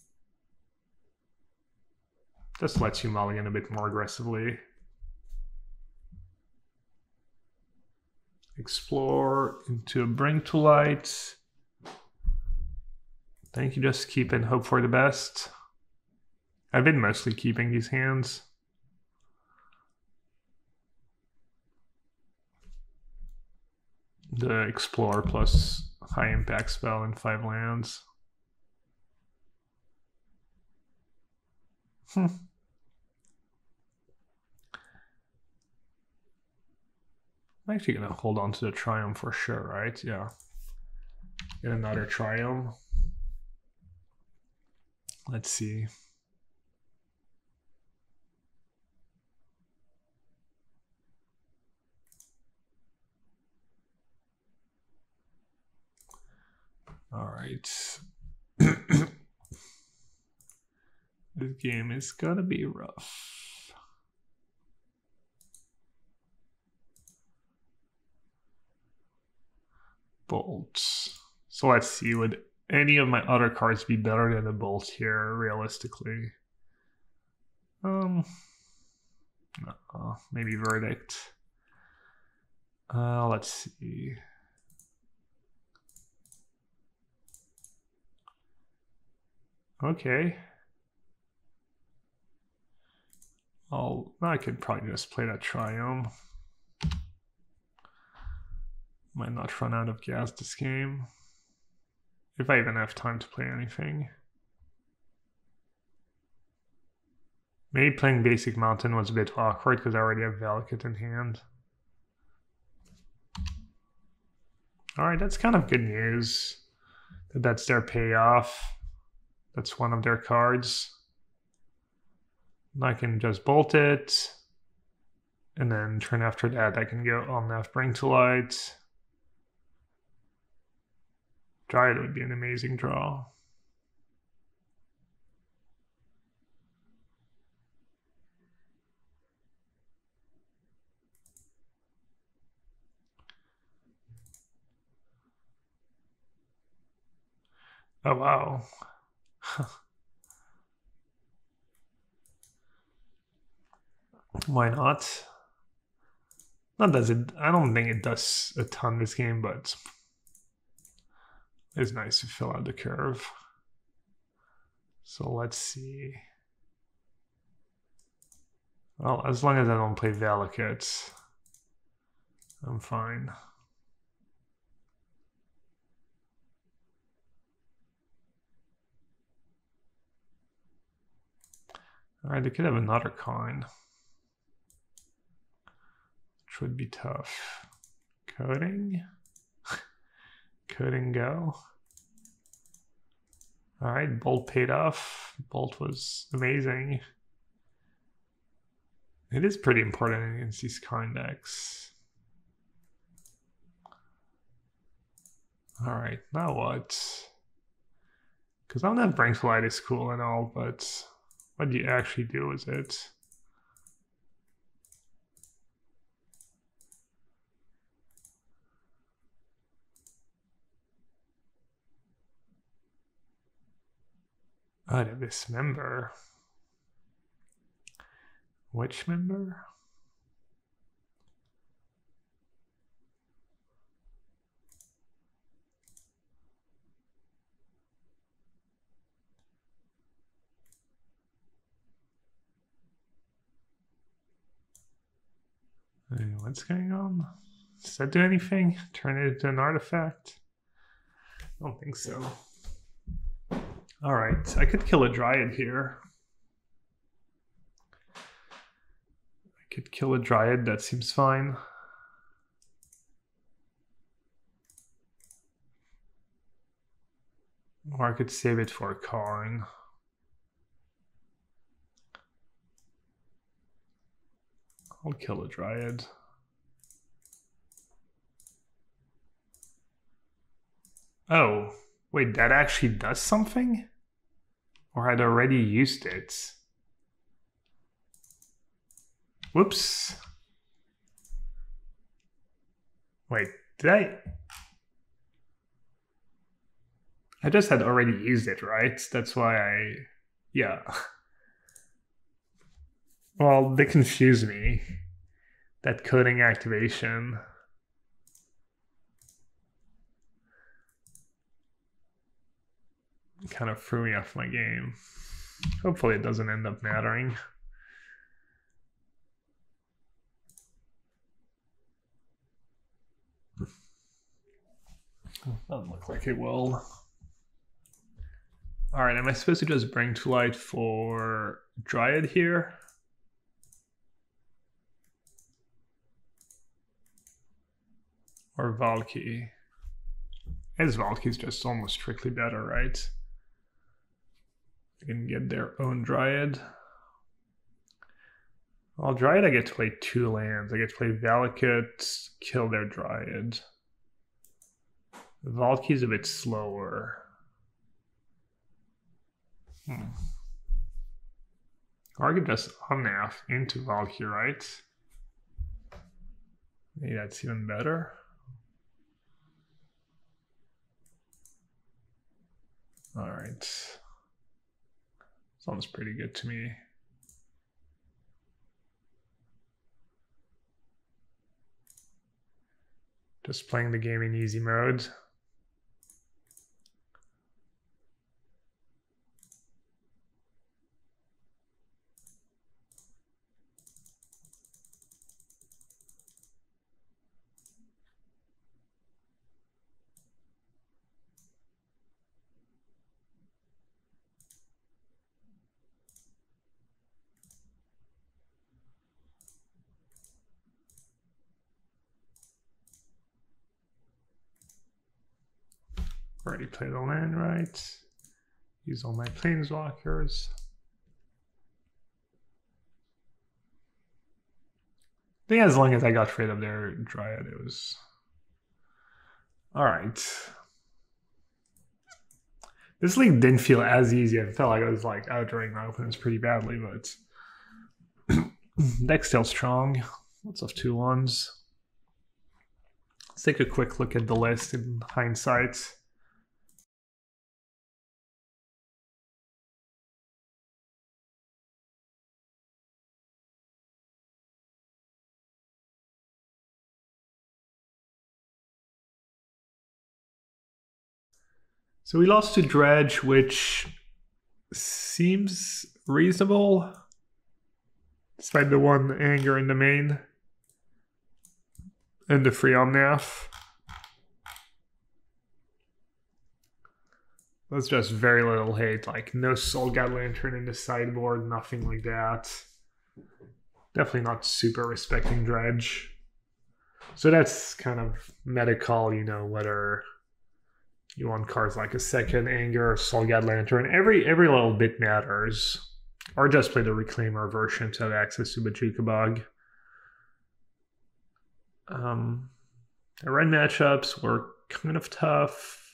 Just lets you mulligan a bit more aggressively. Explore into a Bring to Light. I think you just keep and hope for the best. I've been mostly keeping these hands. The Explore plus high impact spell and five lands. Hmm. I'm actually gonna hold on to the Triumph for sure, right? Yeah. Get another Triumph. Let's see. All right. This game is gonna be rough. Bolts. So let's see, would any of my other cards be better than the bolt here, realistically? Um, no, maybe Verdict. Uh, let's see. Okay. Oh, I could probably just play that Triome. Might not run out of gas this game. If I even have time to play anything. Maybe playing Basic Mountain was a bit awkward because I already have Valakut in hand. Alright, that's kind of good news. That that's their payoff. That's one of their cards. And I can just bolt it. And then turn after that I can go Omnath, Bring to Light. Dryad would be an amazing draw. Oh wow. Why not? Not does it I don't think it does a ton this game, but it's nice to fill out the curve. So let's see. Well, as long as I don't play Valakut, I'm fine. Alright, they could have another coin. Which would be tough. Coding? Coding go. Alright, Bolt paid off. Bolt was amazing. It is pretty important against these coin decks. Alright, now what? Because Omnath Bring to Light is cool and all, but what do you actually do with it? Oh, this member. Which member? Hey, what's going on? Does that do anything? Turn it into an artifact? I don't think so. Alright, I could kill a Dryad here. I could kill a Dryad, that seems fine. Or I could save it for a Karn. I'll kill a Dryad. Oh, wait, that actually does something? Or I'd already used it. Whoops. Wait, did I? I just had already used it, right? That's why I, yeah. Well, they confuse me. That coding activation. Kind of threw me off my game. Hopefully it doesn't end up mattering. Doesn't look like it will. Alright, am I supposed to just bring to light for Dryad here? Or Valky? As Valky's just almost strictly better, right? They can get their own Dryad. Well, Dryad I get to play two lands. I get to play Valakut, kill their Dryad. Valky's a bit slower. Hmm. Or I could just Omnath into Valky, right? Maybe that's even better. Alright. Sounds pretty good to me. Just playing the game in easy mode. Already played the land right. Use all my planeswalkers. I think as long as I got rid of their Dryad, it was... Alright. This league didn't feel as easy. I felt like I was like outdrawing my opponents pretty badly, but deck's still strong. Lots of two ones. Let's take a quick look at the list in hindsight. So we lost to Dredge, which seems reasonable, despite the one anger in the main and the free Omnath. That's just very little hate, like no Soul God Lantern in the sideboard, nothing like that. Definitely not super respecting Dredge. So that's kind of meta call, you know, whether you want cards like a second anger, Soul God Lantern. Every every little bit matters. Or just play the Reclaimer version to have access to Bojuka Bog. Um, the red matchups were kind of tough.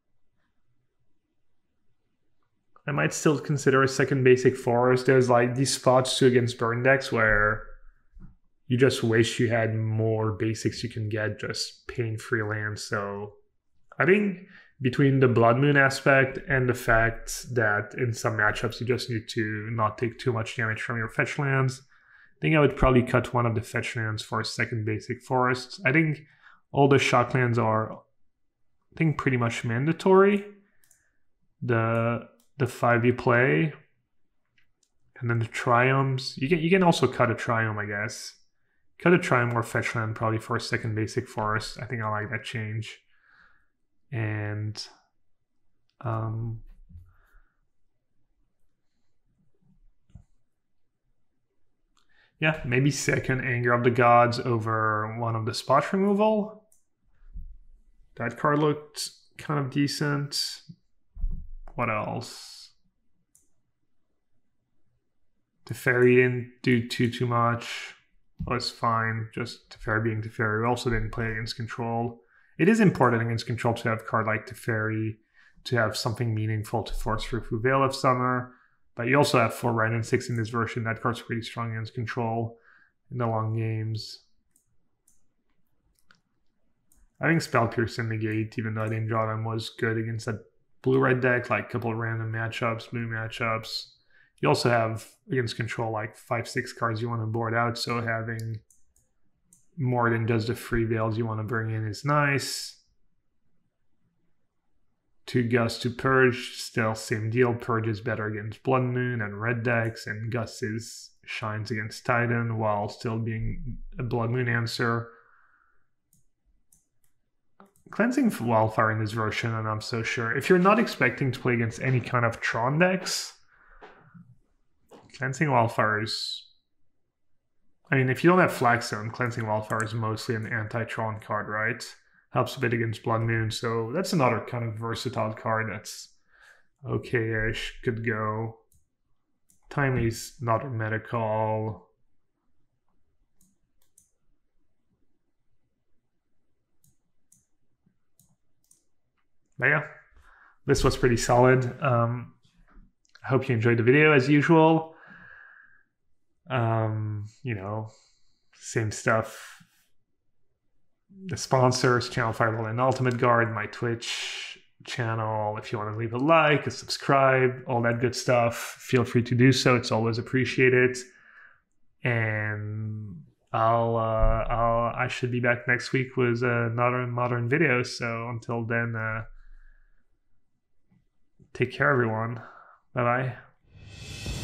I might still consider a second basic forest. There's like these spots too against burn decks where you just wish you had more basics you can get just paying free land. So I think between the Blood Moon aspect and the fact that in some matchups you just need to not take too much damage from your fetch lands, I think I would probably cut one of the fetch lands for a second basic forest. I think all the shock lands are, I think, pretty much mandatory. The the five you play, and then the Triomes. You can you can also cut a Triome, I guess. Cut a Triome or fetch land probably for a second basic forest. I think I like that change. And um, yeah, maybe second Anger of the Gods over one of the spot removal. That card looked kind of decent. What else? The Teferi didn't do too too much. Was fine. Just Teferi being Teferi. We also didn't play against control. It is important against control to have a card like Teferi, to have something meaningful to force through through Veil of Summer. But you also have four Red and six in this version. That card's pretty strong against control in the long games. I think Spell Pierce and Negate, even though I didn't draw them, was good against that blue-red deck, like a couple of random matchups, blue matchups. You also have, against control, like five, six cards you want to board out, so having more than just the free Veils you want to bring in is nice. Two Gust to Purge, still same deal. Purge is better against Blood Moon and red decks, and Gust is shines against Titan while still being a Blood Moon answer. Cleansing Wildfire in this version, and I'm so sure. If you're not expecting to play against any kind of Tron decks, Cleansing Wildfire is... I mean, if you don't have Flagstone, Cleansing Wildfire is mostly an anti-Tron card, right? Helps a bit against Blood Moon, so that's another kind of versatile card that's okay-ish, could go. Timely's not a meta call. But yeah, this was pretty solid. Um, I hope you enjoyed the video as usual. Um, you know, same stuff. The sponsors, ChannelFireball and Ultimate Guard, my Twitch channel. If you want to leave a like, a subscribe, all that good stuff, feel free to do so. It's always appreciated. And I'll, uh, I'll, I should be back next week with another modern video. So until then, uh, take care, everyone. Bye bye.